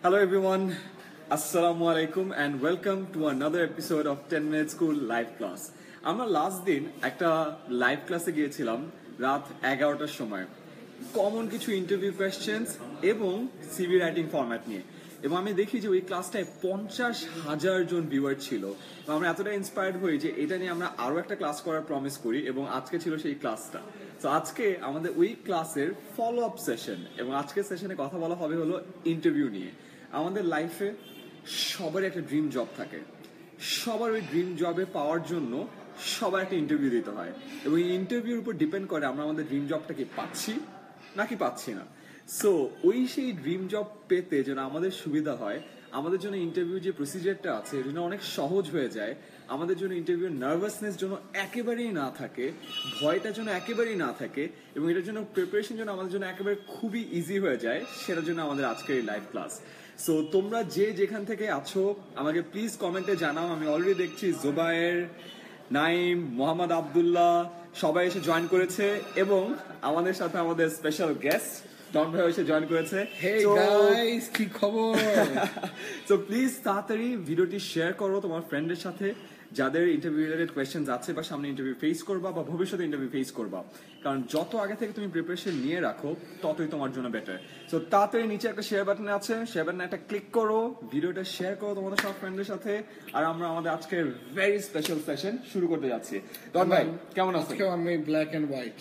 Hello everyone, Assalamu alaikum and welcome to another episode of 10 Minute School Live Class. আমরা last দিন একটা live ক্লাসে গিয়েছিলাম রাত 11টার সময় কমন কিছু ইন্টারভিউ কোয়েশ্চেন্স এবং সিভি রাইটিং ফরম্যাট নিয়ে এবং আমি দেখি যে ওই ক্লাসটায় 50,000 জন ভিউয়ার ছিল এবং আমরা এতটা ইন্সপায়ার্ড হই যে এটা নিয়ে আমরা আরো একটা ক্লাস করার প্রমিস করি এবং আজকে ছিল সেই ক্লাসটা। তো আজকে আমাদের ওই ক্লাসের ফলো আপ সেশন এবং আজকের সেশনে কথা বলা হবে হলো ইন্টারভিউ নিয়ে। আমাদের লাইফে সবার একটা ড্রিম জব থাকে, সবার ওই ড্রিম জবে পাওয়ার জন্য সবার একটা ইন্টারভিউ দিতে হয় এবং এই ইন্টারভিউর উপর ডিপেন্ড করে আমরা আমাদের ড্রিম জবটাকে পাচ্ছি নাকি পাচ্ছি না। সো ওই সেই ড্রিম জব পেতে যেন আমাদের সুবিধা হয়, আমাদের জন্য ইন্টারভিউ যে প্রসিজারটা আছে এটা অনেক সহজ হয়ে যায়, আমাদের জন্য ইন্টারভিউ নার্ভাসনেস যেন একেবারেই না থাকে, ভয়টা যেন একেবারেই না থাকে এবং এটার জন্য প্রিপারেশন যেন আমাদের জন্য একেবারে খুবই ইজি হয়ে যায়, সেটার জন্য আমাদের আজকের এই লাইভ ক্লাস। সো তোমরা যে যেখান থেকে আছো আমাকে প্লিজ কমেন্টে জানাও। আমি অলরেডি দেখছি জোবায়ের, নাইম, মোহাম্মদ আব্দুল্লাহ সবাই এসে জয়েন করেছে এবং আমাদের সাথে আমাদের স্পেশাল গেস্ট ডন ভাই এসে জয়েন করেছে। Hey guys, কি খবর? সো প্লিজ তাড়াতাড়ি ভিডিওটি শেয়ার করো তোমার ফ্রেন্ডের সাথে যাদের ইন্টারভিউ রিলেটেড কোয়েশ্চেন্স আছে বা সামনে ইন্টারভিউ ফেস করবা বা ভবিষ্যতে ইন্টারভিউ ফেস করবা, কারণ যত আগে থেকে তুমি প্রিপারেশন নিয়ে রাখো ততই তোমার জন্য বেটার। সো তাড়াতাড়ি নিচে একটা শেয়ার বাটন আছে, শেয়ার বাটনে একটা ক্লিক করো, ভিডিওটা শেয়ার করো তোমাদের সব ফ্রেন্ডের সাথে আর আমরা আমাদের আজকের ভেরি স্পেশাল সেশন শুরু করতে যাচ্ছি। ডন ভাই কেমন আছেন? আজকে আমি ব্ল্যাক এন্ড হোয়াইট।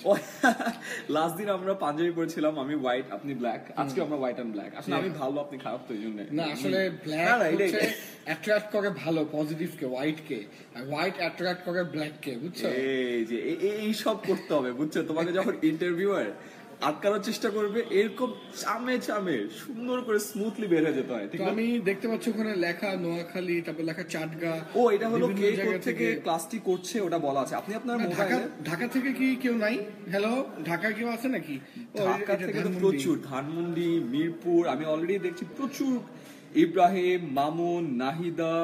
লাস্ট দিন আমরা পাঞ্জাবি পরেছিলাম, আমি হোয়াইট আপনি ব্ল্যাক, আজকে আমরা হোয়াইট এন্ড ব্ল্যাক। আসলে আমি ভালো আপনি খারাপ তো এই জন্য না, আসলে ব্ল্যাক হচ্ছে অ্যাট্রাক্ট করে ভালো পজিটিভ কে, হোয়াইট কে, আর হোয়াইট অ্যাট্রাক্ট করে ব্ল্যাক কে, বুঝছো? এই যে এই সব করতে হবে বুঝছো, তোমাকে যখন ইন্টারভিউয়ার আটকানোর চেষ্টা করবে এরকম চামে চামে সুন্দর করে স্মুথলি বের হয়ে যেতে হয়। ঠিক আমি দেখতে পাচ্ছি ওখানে লেখা নোয়াখালী, তারপর লেখা চাটগা। ও এটা হলো কে থেকে ক্লাসটি করছে ওটা বলা আছে। আপনি আপনার ঢাকা থেকে কি কেউ নাই? হ্যালো, ঢাকায় কেউ আছে নাকি? ঢাকা থেকে তো প্রচুর, ধানমন্ডি, মিরপুর, আমি অলরেডি দেখছি প্রচুর। ইব্রাহিম, মামুন, নাহিদা,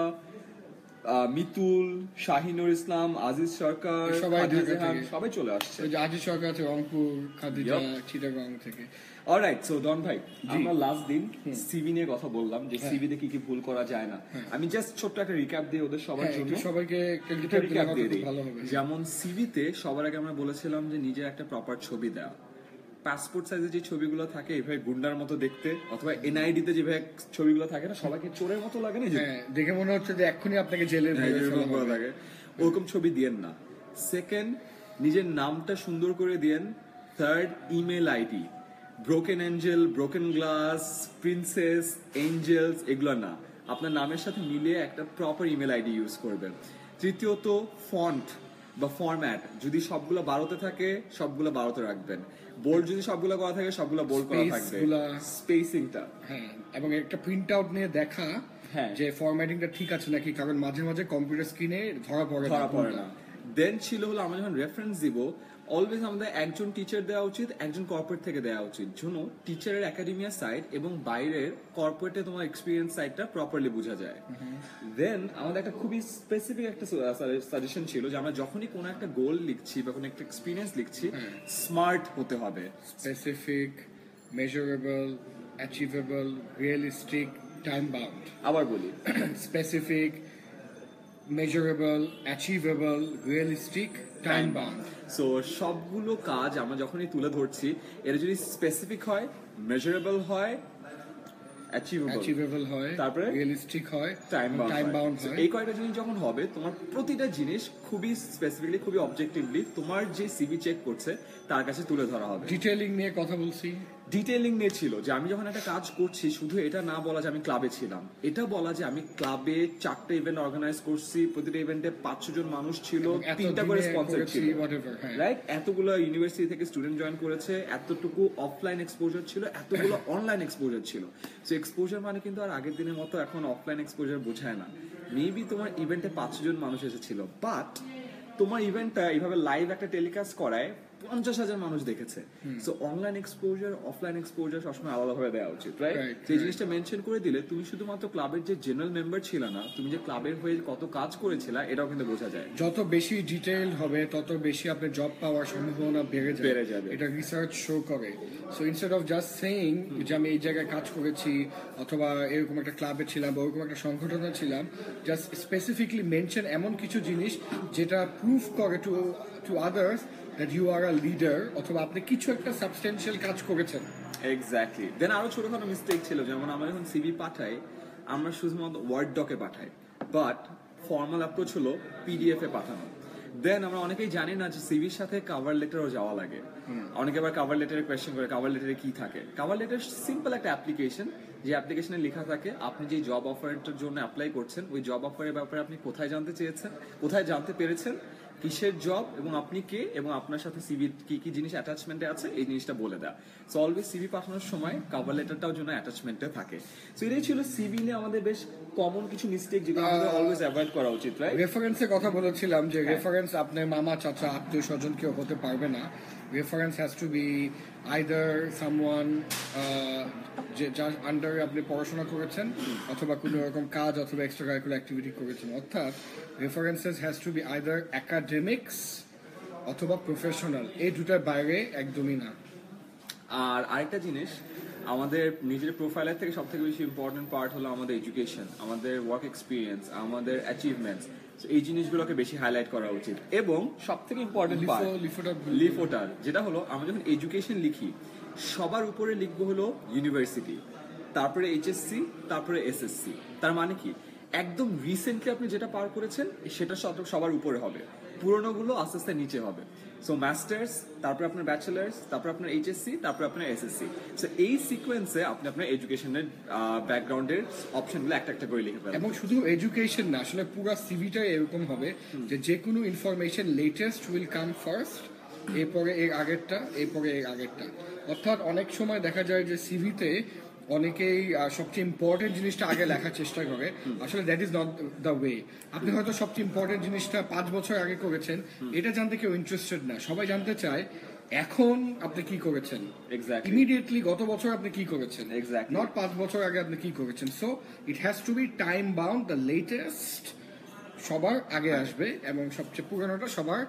মিতুল, শাহিনুর ইসলাম, আজিজ সরকার, সবাই চলে আসছে। আজিজ সরকার আছে রংপুর, খাদিজা চিটাগাং থেকে। অলরাইট, সো ডন ভাই আমরা লাস্ট দিন সিভি নিয়ে কথা বললাম যে সিভি তে কি কি ভুল করা যায় না। আমি জাস্ট ছোট্ট একটা রিক্যাপ দিই ওদের সবার জন্য, সবাইকে রিক্যাপ দিয়ে দিই। যেমন সিভিতে সবার আগে আমরা বলেছিলাম যে নিজের একটা প্রপার ছবি দেওয়া, পাসপোর্ট সাইজের যে ছবিগুলো থাকে এভাবে গুন্ডার মতো দেখতে, অথবা এনআইডি তে যেভাবে ছবিগুলো থাকে না সবাইকে চোরের মতো লাগে না, দেখে মনে হচ্ছে যে এক্ষুনি আপনাকে জেলে লাগে, ওরকম ছবি দিয়েন না। সেকেন্ড, নিজের নামটা সুন্দর করে দিয়েন। Third, email ID broken angel, broken glass, princess, angels এগুলো না, আপনার নামের সাথে মিলিয়ে একটা প্রপার ইমেল আইডি ইউজ করবেন। তৃতীয়ত, ফন্ট বা ফরম্যাট যদি সবগুলো 12তে থাকে সবগুলো 12তে রাখবেন, বোল্ড যদি সবগুলো করা থাকে সবগুলো বোল্ড করা থাকবে, স্পেসিংটা এবং একটা প্রিন্ট আউট নিয়ে দেখা যে ফরম্যাটিংটা ঠিক আছে নাকি, কারণ মাঝে মাঝে কম্পিউটার স্ক্রিনে ধরা পড়ে না। দেন ছিল হলো আমরা যখন রেফারেন্স দিব অলওয়েজ আমাদের একজন টিচার দেওয়া উচিত, একজন কর্পোরেট থেকে দেওয়া উচিত, জন্য টিচারের একাডেমিয়া সাইড এবং বাইরের কর্পোরেটে তোমার এক্সপিরিয়েন্স সাইডটা প্রপারলি বোঝা যায়। দেন আমাদের একটা খুবই স্পেসিফিক একটা সাজেশন ছিল যে আমরা যখনই কোনো একটা গোল লিখছি বা কোনো একটা এক্সপিরিয়েন্স লিখছি স্মার্ট হতে হবে, specific, measurable, achievable, realistic, time bound. আবার বলি, specific, measurable, achievable, realistic, time bound. So সবগুলো কাজ আমরা যখনই তুলে ধরছি এটা যদি স্পেসিফিক হয়, মেজারেবল হয়, অ্যাচিভেবল হয়, তারপরে রিয়েলিস্টিক হয়, টাইম বাউন্ড হয়, এই কয়টা জিনিস যখন হবে তোমার প্রতিটা জিনিস খুবই স্পেসিফিকলি, খুবই অবজেক্টিভলি তোমার যে সিভি চেক করছে তার কাছে তুলে ধরা হবে। ডিটেইলিং নিয়ে কথা বলছি, ডিটেইলিং নিয়ে ছিল যে আমি যখন একটা কাজ করছি শুধু এটা না বলা যে আমি ক্লাবে ছিলাম, এটা বলা যে আমি ক্লাবে 4টা ইভেন্ট অর্গানাইজ করছি, প্রতিটা ইভেন্টে 500 জন মানুষ ছিল, 3টা করে স্পন্সর ছিল, রাইট? এতগুলো ইউনিভার্সিটি থেকে স্টুডেন্ট জয়েন করেছে, এতটুকু অফলাইন এক্সপোজার ছিল, এতগুলো অনলাইন এক্সপোজার ছিল। সো এক্সপোজার মানে কিন্তু আর আগের দিনের মতো এখন অফলাইন এক্সপোজার বোঝায় না। মেবি তোমার ইভেন্টে 500 জন মানুষ এসেছিল, বাট তোমার ইভেন্টটা এইভাবে লাইভ একটা টেলিকাস্ট করায় 50,000 মানুষ দেখেছে। So online exposure offline exposure সবসময় আলাদাভাবে দেওয়া উচিত, রাইট? যে জিনিসটা মেনশন করে দিলে তুমি শুধুমাত্র ক্লাবের যে জেনারেল মেম্বার ছিল না, তুমি যে ক্লাবের হয়ে কত কাজ করেছিলা এটাও কিন্তু বোঝা যায়। যত বেশি ডিটেইল হবে তত বেশি আপনি জব পাওয়ার সম্ভাবনা বেড়ে যাবে, এটা রিসার্চ শো করে। So instead of just saying যে আমি এই জায়গায় কাজ করেছি অথবা এরকম একটা ক্লাবে ছিলাম বা ওরকম একটা সংগঠনে ছিলাম, জাস্ট স্পেসিফিকলি মেনশন এমন কিছু জিনিস যেটা প্রুফ করে to others that you are a leader অথবা আপনি কিছু একটা সাবস্টেনশিয়াল কাজ করেছেন। এক্স্যাক্টলি। দেন আরো ছোটখাটো মিস্টেক ছিল, যেমন আমরা যখন সিভি পাঠাই আমরা শুধুমাত্র ওয়ার্ড ডকে পাঠাই, বাট ফর্মাল অ্যাপ্রোচ হলো পিডিএফ এ পাঠানো। দেন আমরা অনেকেই জানি না যে সিভির সাথে কভার লেটারও যাওয়া লাগে। অনেকে আবার কভার লেটারে কোয়েশ্চেন করে কভার লেটারে কি থাকে। কভার লেটার সিম্পল একটা অ্যাপ্লিকেশন, যে অ্যাপ্লিকেশনে লেখা থাকে আপনি যে জব অফারের জন্য অ্যাপ্লাই করছেন ওই জব অফারের ব্যাপারে আপনি কোথায় জানতে চেয়েছেন, কোথায় জানতে পেরেছেন, কিসের জব এবং আপনি কে, এবং আপনার সাথে সিভি কি কি জিনিস অ্যাটাচমেন্টে আছে এই জিনিসটা বলে দেয়। সো অলওয়েজ সিভি পাঠানোর সময় কভার লেটারটাও যেন অ্যাটাচমেন্টে থাকে। সো এটাই ছিল সিভি নিয়ে আমাদের বেশ কমন কিছু মিস্টেক যেগুলো আমাদের অলওয়েজ অ্যাভয়েড করা উচিত, রাইট? রেফারেন্সের কথা বলেছিলাম যে রেফারেন্স আপনার মামা চাচা আত্মীয় স্বজন কেউ হতে পারবে না। Reference has to be either someone যে যার আন্ডারে আপনি পড়াশোনা করেছেন অথবা কোনো রকম কাজ অথবা এক্সট্রা কারিকুলার অ্যাক্টিভিটি করেছেন। অর্থাৎ references has to be either academics অথবা প্রফেশনাল, এই দুটার বাইরে একদমই না। আর আরেকটা জিনিস, আমাদের নিজের প্রোফাইলের থেকে সব থেকে বেশি ইম্পর্টেন্ট পার্ট হলো আমাদের এডুকেশন, আমাদের ওয়ার্ক এক্সপিরিয়েন্স, আমাদের অ্যাচিভমেন্টস, এই জিনিসগুলোকে বেশি হাইলাইট করা উচিত। এবং সব থেকে ইম্পর্টেন্ট পার্ট লিফোটার, যেটা হলো আমরা যখন এডুকেশন লিখি সবার উপরে লিখবো হলো ইউনিভার্সিটি, তারপরে এইচএসসি, তারপরে এসএসসি। তার মানে কি একদম রিসেন্টলি আপনি যেটা পার করেছেন সেটা সবার উপরে হবে, পুরোনো গুলো আস্তে আস্তে নিচে হবে। সো মাস্টার্স, তারপর আপনার ব্যাচেলার্স, তারপর আপনার এইচএসসি, তারপর আপনার এসএসসি। সো এই সিকোয়েন্সে আপনি আপনার এডুকেশনের ব্যাকগ্রাউন্ডের অপশনগুলো একটা একটা করে লিখে ফেলেন। এবং শুধু এডুকেশন না, আসলে পুরো সিভিটাই এরকম হবে যে কোনো information latest will come first, এরপরে এর আগেরটা, এরপরে এর আগেরটা। অর্থাৎ অনেক সময় দেখা যায় যে সিভিতে অনেকেই সবচেয়ে ইম্পর্টেন্ট জিনিসটা আগে লেখার চেষ্টা করে, আসলে that is not the way. আপনি হয়তো সবচেয়ে ইম্পর্টেন্ট জিনিসটা 5 বছর আগে করেছেন, এটা জানতে কেউ ইন্টারেস্টেড না, সবাই জানতে চায় এখন আপনি কি করেছেন, ইমিডিয়েটলি গত বছর আপনি কি করেছেন, নট 5 বছর আগে আপনি কি করেছেন। So it has to be time bound, the latest সবার আগে আসবে এবং সবচেয়ে পুরানোটা সবার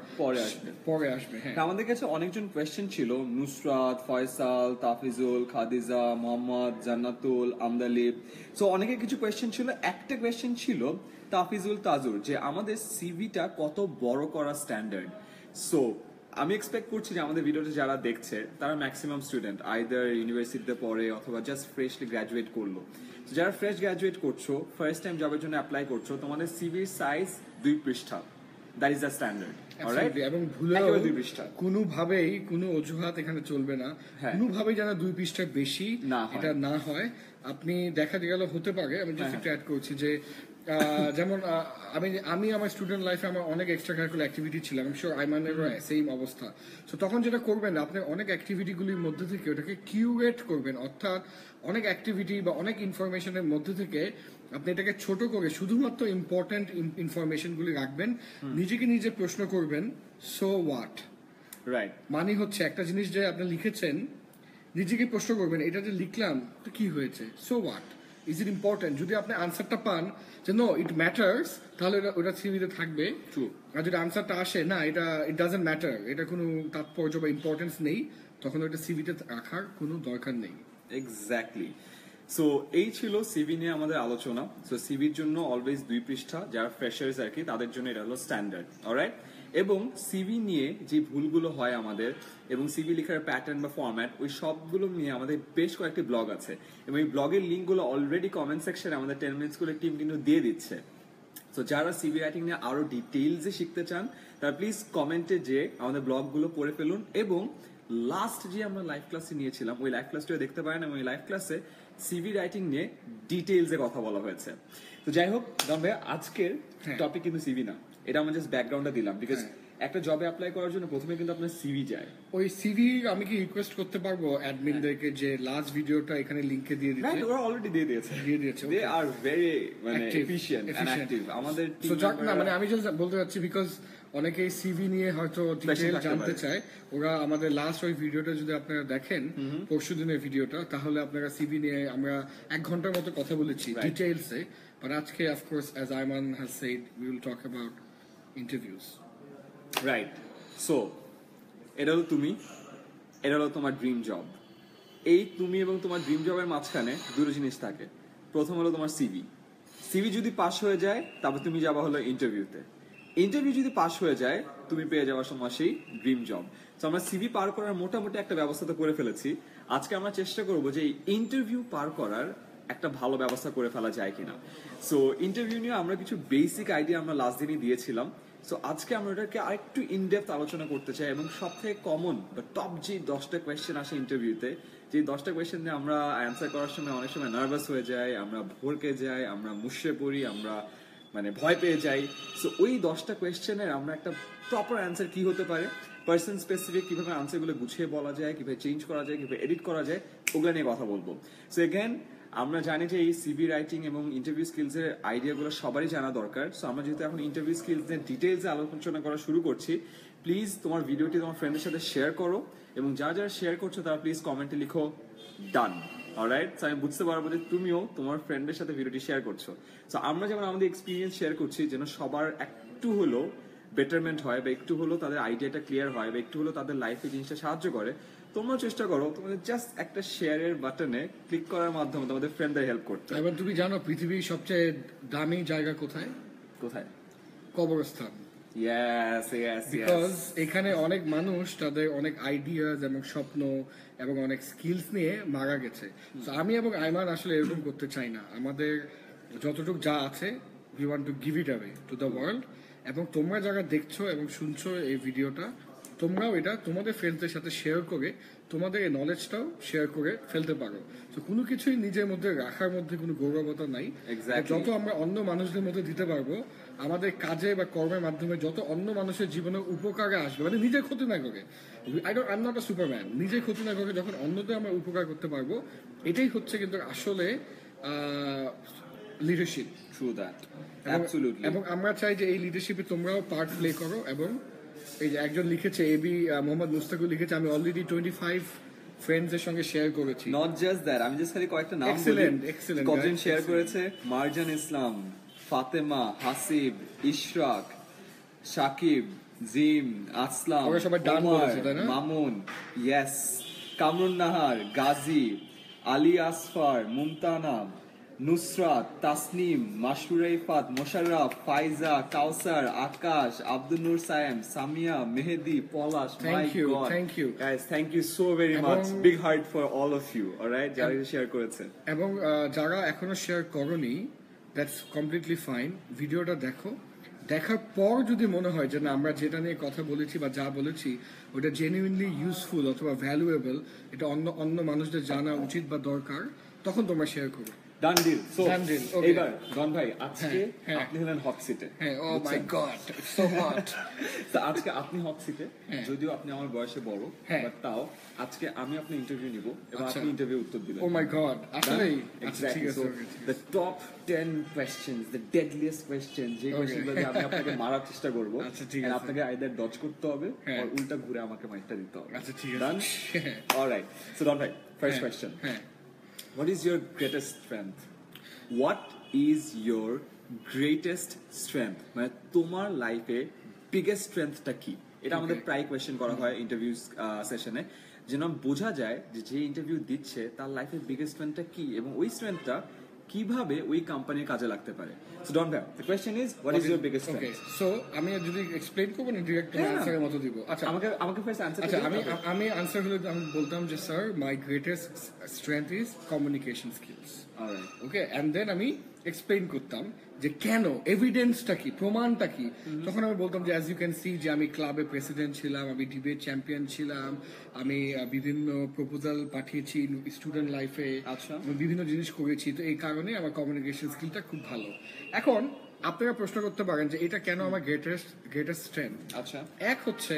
পরে আসবে। হ্যাঁ, আমাদের কাছে অনেকজন কোয়েশ্চেন ছিল, নুসরাত, ফয়সাল, তাফিজুল, খাদিজা, মোহাম্মদ, জান্নাতুল, আমদালিব। সো অনেকের কিছু কোয়েশ্চেন ছিল। একটা কোয়েশ্চেন ছিল তাফিজুল তাজুর, যে আমাদের সিভিটা কত বড় করা স্ট্যান্ডার্ড। সো আমি এক্সপেক্ট করছি যে আমাদের ভিডিওটা যারা দেখছে তারা ম্যাক্সিমাম স্টুডেন্ট আইদার ইউনিভার্সিটিতে পড়ে অথবা জাস্ট ফ্রেশলি গ্র্যাজুয়েট করলো। যারা ফ্রেশ গ্র্যাজুয়েট করছো, ফার্স্ট টাইম জবের জন্য অ্যাপ্লাই করছো, তোমাদের সিভির সাইজ 2 পৃষ্ঠা, দ্যাট ইজ দ্য স্ট্যান্ডার্ড। এবং ভুলেও কোনোভাবেই কোনো অজুহাত এখানে চলবে না, কোনোভাবেই যেন 2 পৃষ্ঠার বেশি এটা না হয়। আপনি দেখা গেল হতে পারে, আমি জাস্ট একটু অ্যাড করছি যে যেমন আমি আমার স্টুডেন্ট লাইফে আমার অনেক এক্সট্রা কারিকুলার অ্যাক্টিভিটি ছিল, আমি শিওর আইমানেরও সেম অবস্থা। তো তখন যেটা করবেন, আপনি অনেক অ্যাক্টিভিটিগুলির মধ্যে থেকে ওটাকে কিউরেট করবেন, অর্থাৎ অনেক অ্যাক্টিভিটি বা অনেক ইনফরমেশনের মধ্যে থেকে আপনি এটাকে ছোট করে শুধুমাত্র ইম্পর্টেন্ট ইনফরমেশনগুলি রাখবেন। নিজেকে নিজে প্রশ্ন করবেন, সো হোয়াট, রাইট? মানে হচ্ছে একটা জিনিস যে আপনি লিখেছেন, নিজেকে প্রশ্ন করবেন এটা যে লিখলাম তো কি হয়েছে, so what, is it important? যদি আপনি আনসারটা পান যে নো ইট ম্যাটার্স, তাহলে ওটা সিভিতে থাকবে। আর যদি আনসারটা আসে না এটা ইট ডাজন্ট ম্যাটার, এটা কোনো তাৎপর্য বা ইম্পর্টেন্স নেই, তখন ওটা সিভিতে রাখার কোনো দরকার নেই। এক্স্যাক্টলি। সো এই ছিল সিভি নিয়ে আমাদের আলোচনা। সো সিভির জন্য অলওয়েজ 2 পৃষ্ঠা, যারা ফ্রেশার্স আর কি তাদের জন্য এটা হলো স্ট্যান্ডার্ড, অলরাইট? এবং সিভি নিয়ে যে ভুলগুলো হয় আমাদের, এবং সিভি লেখার প্যাটার্ন বা ফরম্যাট, ওই সবগুলো নিয়ে আমাদের বেশ কয়েকটি ব্লগ আছে, এবং এই ব্লগের লিঙ্কগুলো অলরেডি কমেন্ট সেকশনে আমাদের 10 মিনিট স্কুলের টিম কিন্তু দিয়ে দিচ্ছে। তো যারা সিভি রাইটিং নিয়ে আরো ডিটেইলসে শিখতে চান তারা প্লিজ কমেন্টে যে আমাদের ব্লগগুলো পড়ে ফেলুন। এবং লাস্ট যে আমরা লাইভ ক্লাসে নিয়েছিলাম ওই লাইভ ক্লাসটিও দেখতে পারেন, এবং ওই লাইভ ক্লাসে সিভি রাইটিং নিয়ে ডিটেইলসে কথা বলা হয়েছে। তো যাই হোক জন ভাই, আজকের টপিক কিন্তু সিভি না, এটা আমরা জাস্ট ব্যাকগ্রাউন্ডটা দিলাম, বিকজ একটা জবে অ্যাপ্লাই করার জন্য প্রথমে কিন্তু আপনার সিভি যায়। ওই সিভি আমি কি রিকোয়েস্ট করতে পারবো অ্যাডমিনদেরকে যে লাস্ট ভিডিওটা এখানে লিংকে দিয়ে দিতে? রাইট, ওরা অলরেডি দিয়ে দিয়েছে। দে আর ভেরি মানে এফিশিয়েন্ট এন্ড অ্যাক্টিভ। আমাদের সো না মানে আমি জাস্ট বলতে চাচ্ছি বিকজ অনেকেই সিভি নিয়ে হয়তো ডিটেইল জানতে চায়, ওরা আমাদের লাস্ট ওই ভিডিওটা যদি আপনারা দেখেন পরশু দিনের ভিডিওটা, তাহলে আপনারা সিভি নিয়ে আমরা 1 ঘন্টার মতো কথা বলেছি ডিটেইলসে। বাট আজকে of course as Aiman has said we will talk about interviews. Right, so এটা হলো তুমি, এটা হলো তোমার ড্রিম জব। এই তুমি এবং তোমার ড্রিম জবের মাঝখানে দুটো জিনিস থাকে। প্রথম হলো তোমার সিভি। সিভি যদি পাস হয়ে যায় তারপর তুমি যাবা হলো ইন্টারভিউতে। ইন্টারভিউ যদি পাস হয়ে যায় তুমি পেয়ে যাওয়ার সময় সেই ড্রিম জব। তো আমরা সিভি পার করার মোটামুটি একটা ব্যবস্থা তো করে ফেলেছি। আজকে আমরা চেষ্টা করবো যে এই ইন্টারভিউ পার করার একটা ভালো ব্যবস্থা করে ফেলা যায় কিনা। সো ইন্টারভিউ নিয়ে আমরা কিছু বেসিক আইডিয়া আমরা লাস্ট দিনই দিয়েছিলাম। সো আজকে আমরা এটাকে আরেকটু ইনডেপথ আলোচনা করতে চাই এবং সবথেকে কমন বা টপ যে 10টা কোয়েশ্চেন আসে ইন্টারভিউতে, যে 10টা কোয়েশ্চেন নিয়ে আমরা অ্যান্সার করার সময় অনেক সময় নার্ভাস হয়ে যাই, আমরা ভরকে যাই, আমরা মুষড়ে পড়ি, আমরা মানে ভয় পেয়ে যাই। সো ওই 10টা কোয়েশ্চেনের আমরা একটা প্রপার অ্যান্সার কি হতে পারে, পার্সন স্পেসিফিক কিভাবে আনসারগুলো গুছিয়ে বলা যায়, কিভাবে চেঞ্জ করা যায়, কিভাবে এডিট করা যায়, ওগুলো নিয়ে কথা বলবো। সো এগেন আমরা জানি যে এই সিভি রাইটিং এবং ইন্টারভিউ স্কিলস এর আইডিয়াগুলো সবারই জানা দরকার। সো আমরা যেহেতু এখন ইন্টারভিউ স্কিলস এর ডিটেইলসে আলোচনা করা শুরু করছি, প্লিজ তোমার ভিডিওটি তোমার ফ্রেন্ডের সাথে শেয়ার করো এবং যারা যারা শেয়ার করছো তারা প্লিজ কমেন্টে লিখো ডান। অলরাইট, সো আমি বুঝতে পারবো যে তুমিও তোমার ফ্রেন্ডের সাথে ভিডিওটি শেয়ার করছো। সো আমরা যেমন আমাদের এক্সপিরিয়েন্স শেয়ার করছি যেন সবার একটু হলো বেটারমেন্ট হয় বা একটু হলো তাদের আইডিয়াটা ক্লিয়ার হয় বা একটু হলো তাদের লাইফে জিনিসটা সাহায্য করে, তোমরা চেষ্টা করো তোমাদের জাস্ট একটা শেয়ারের বাটনে ক্লিক করার মাধ্যমে তোমাদের ফ্রেন্ডদের হেল্প করতে। এবার তুমি জানো পৃথিবীর সবচেয়ে দামি জায়গা কোথায়? কোথায়? কবরস্থান। ইয়েস ইয়েস বিকজ এখানে অনেক মানুষ তাদের অনেক আইডিয়াস এবং স্বপ্ন এবং অনেক স্কিলস নিয়ে মারা গেছে। তো আমি এবং আইমান আসলে এরকম করতে চাই না। আমাদের যতটুকু যা আছে we want to give it away to the world. এবং তোমরা যারা দেখছো এবং শুনছো এই ভিডিওটা, তোমরাও এটা তোমাদের ফ্রেন্ডসদের সাথে শেয়ার করে তোমাদের এই নলেজটাও শেয়ার করে ফেলতে পারো। তো কোনো কিছুই নিজের মধ্যে রাখার মধ্যে কোনো গৌরবতা নাই। যত আমরা অন্য মানুষদের মধ্যে দিতে পারবো, আমাদের কাজে বা কর্মের মাধ্যমে যত অন্য মানুষের জীবনের উপকারে আসবে, মানে নিজের ক্ষতি না করে, I am not a superman, নিজের ক্ষতি না করে যখন অন্যদের আমরা উপকার করতে পারবো, এটাই হচ্ছে কিন্তু আসলে লিডারশিপ। True that, absolutely. এবং আমরা চাই যে এই লিডারশিপে তোমরাও পার্ট প্লে করো। এবং এই যে একজন লিখেছে, এবি মোহাম্মদ মুস্তাকুর লিখেছে, আমি অলরেডি 25 ফ্রেন্ডস এর সঙ্গে শেয়ার করেছি। নট জাস্ট দ্যাট, আমি জাস্ট খালি কয়েকটা নাম বলি। এক্সেলেন্ট কজন শেয়ার করেছে? মারজান ইসলাম, ফাতেমা, হাসিব, ইশরাক, সাকিব, জিম, আসলাম, ওরা সবাই ডান বলেছে তাই না? Mamun, yes, Kamrun Nahar, Gazi, Ali Asfar, Mumtana, Nusrat, Tasnim, Masura Ifat, Mosharraf, Faiza, Kawsar, Akash, Abdul Noor Sayem, Samia, Mehedi, Palash. Thank you guys, thank you so very much. Big heart for all of you. Alright, যারা শেয়ার করেছে। এবং যারা এখনো শেয়ার করনি, দ্যাটস কমপ্লিটলি ফাইন। ভিডিওটা দেখো, দেখার পর যদি মনে হয় যে না আমরা যেটা নিয়ে কথা বলেছি বা যা বলেছি ওটা জেনুইনলি ইউজফুল অথবা ভ্যালুয়েবল, এটা অন্য মানুষদের জানা উচিত বা দরকার, তখন তোমরা শেয়ার করো। ডান ডিল। সো এবার ডন ভাই, আজকে হ্যাঁ। আপনি হলেন হট সিটে। হ্যাঁ, oh my god, so hot. তো আজকে আপনি হট সিটে, যদিও আপনি আমার বয়সে বড়, হ্যাঁ। বাট তাও আজকে আমি আপনার ইন্টারভিউ নিব এবং আচ্ছা। আপনি ইন্টারভিউ উত্তর দিবেন। ও মাই গড, আসলে আচ্ছা ঠিক Exactly. আছে। So the top 10 questions, the deadliest questions, যে কোশ্চেনগুলো দিয়ে আমি আপনাকে মারার চেষ্টা করব, আচ্ছা, ঠিক and আছে। আপনাকে আইদার ডজ করতে হবে হ্যাঁ। আর উল্টা ঘুরে আমাকে মাইরটা দিতে হবে। আচ্ছা ঠিক আছে। Done? Alright. So Don ভাই, first question. হ্যাঁ। What is your greatest strength? What is your greatest strength? মানে তোমার লাইফে বিগেস্ট স্ট্রেংথটা কি? এটা আমাদের প্রায় কোয়েশ্চেন করা হয় ইন্টারভিউ সেশনে, যেন বোঝা যায় যে ইন্টারভিউ দিচ্ছে তার লাইফের বিগেস্ট স্ট্রেংথটা কি এবং ওই স্ট্রেংথটা কিভাবে ওই কোম্পানির কাজে লাগতে পারে। সো ডন ভাই, the question is what is your biggest strength? So আমি যদি এক্সপ্লেইন করব না ডিরেক্ট আনসারের মতো দিব? আচ্ছা আমাকে ফার্স্ট আনসার। আচ্ছা আমি আনসার হলো আমি বলতাম যে sir my greatest strength is communication skills. Okay, and then আমি এক্সপ্লেইন করতাম যে কেন, এভিডেন্সটা কি, প্রমাণটা কি। তখন আমি বলতাম যে অ্যাজ ইউ ক্যান সি যে আমি ক্লাবে প্রেসিডেন্ট ছিলাম, আমি ডিবেট চ্যাম্পিয়ন ছিলাম, আমি বিভিন্ন প্রপোজাল পাঠিয়েছি স্টুডেন্ট লাইফে, আচ্ছা, বিভিন্ন জিনিস করেছি, তো এই কারণে আমার কমিউনিকেশন স্কিলটা খুব ভালো। এখন আপনারা প্রশ্ন করতে পারেন যে এটা কেন আমার গ্রেটেস্ট স্ট্রেংথ। আচ্ছা। এক হচ্ছে,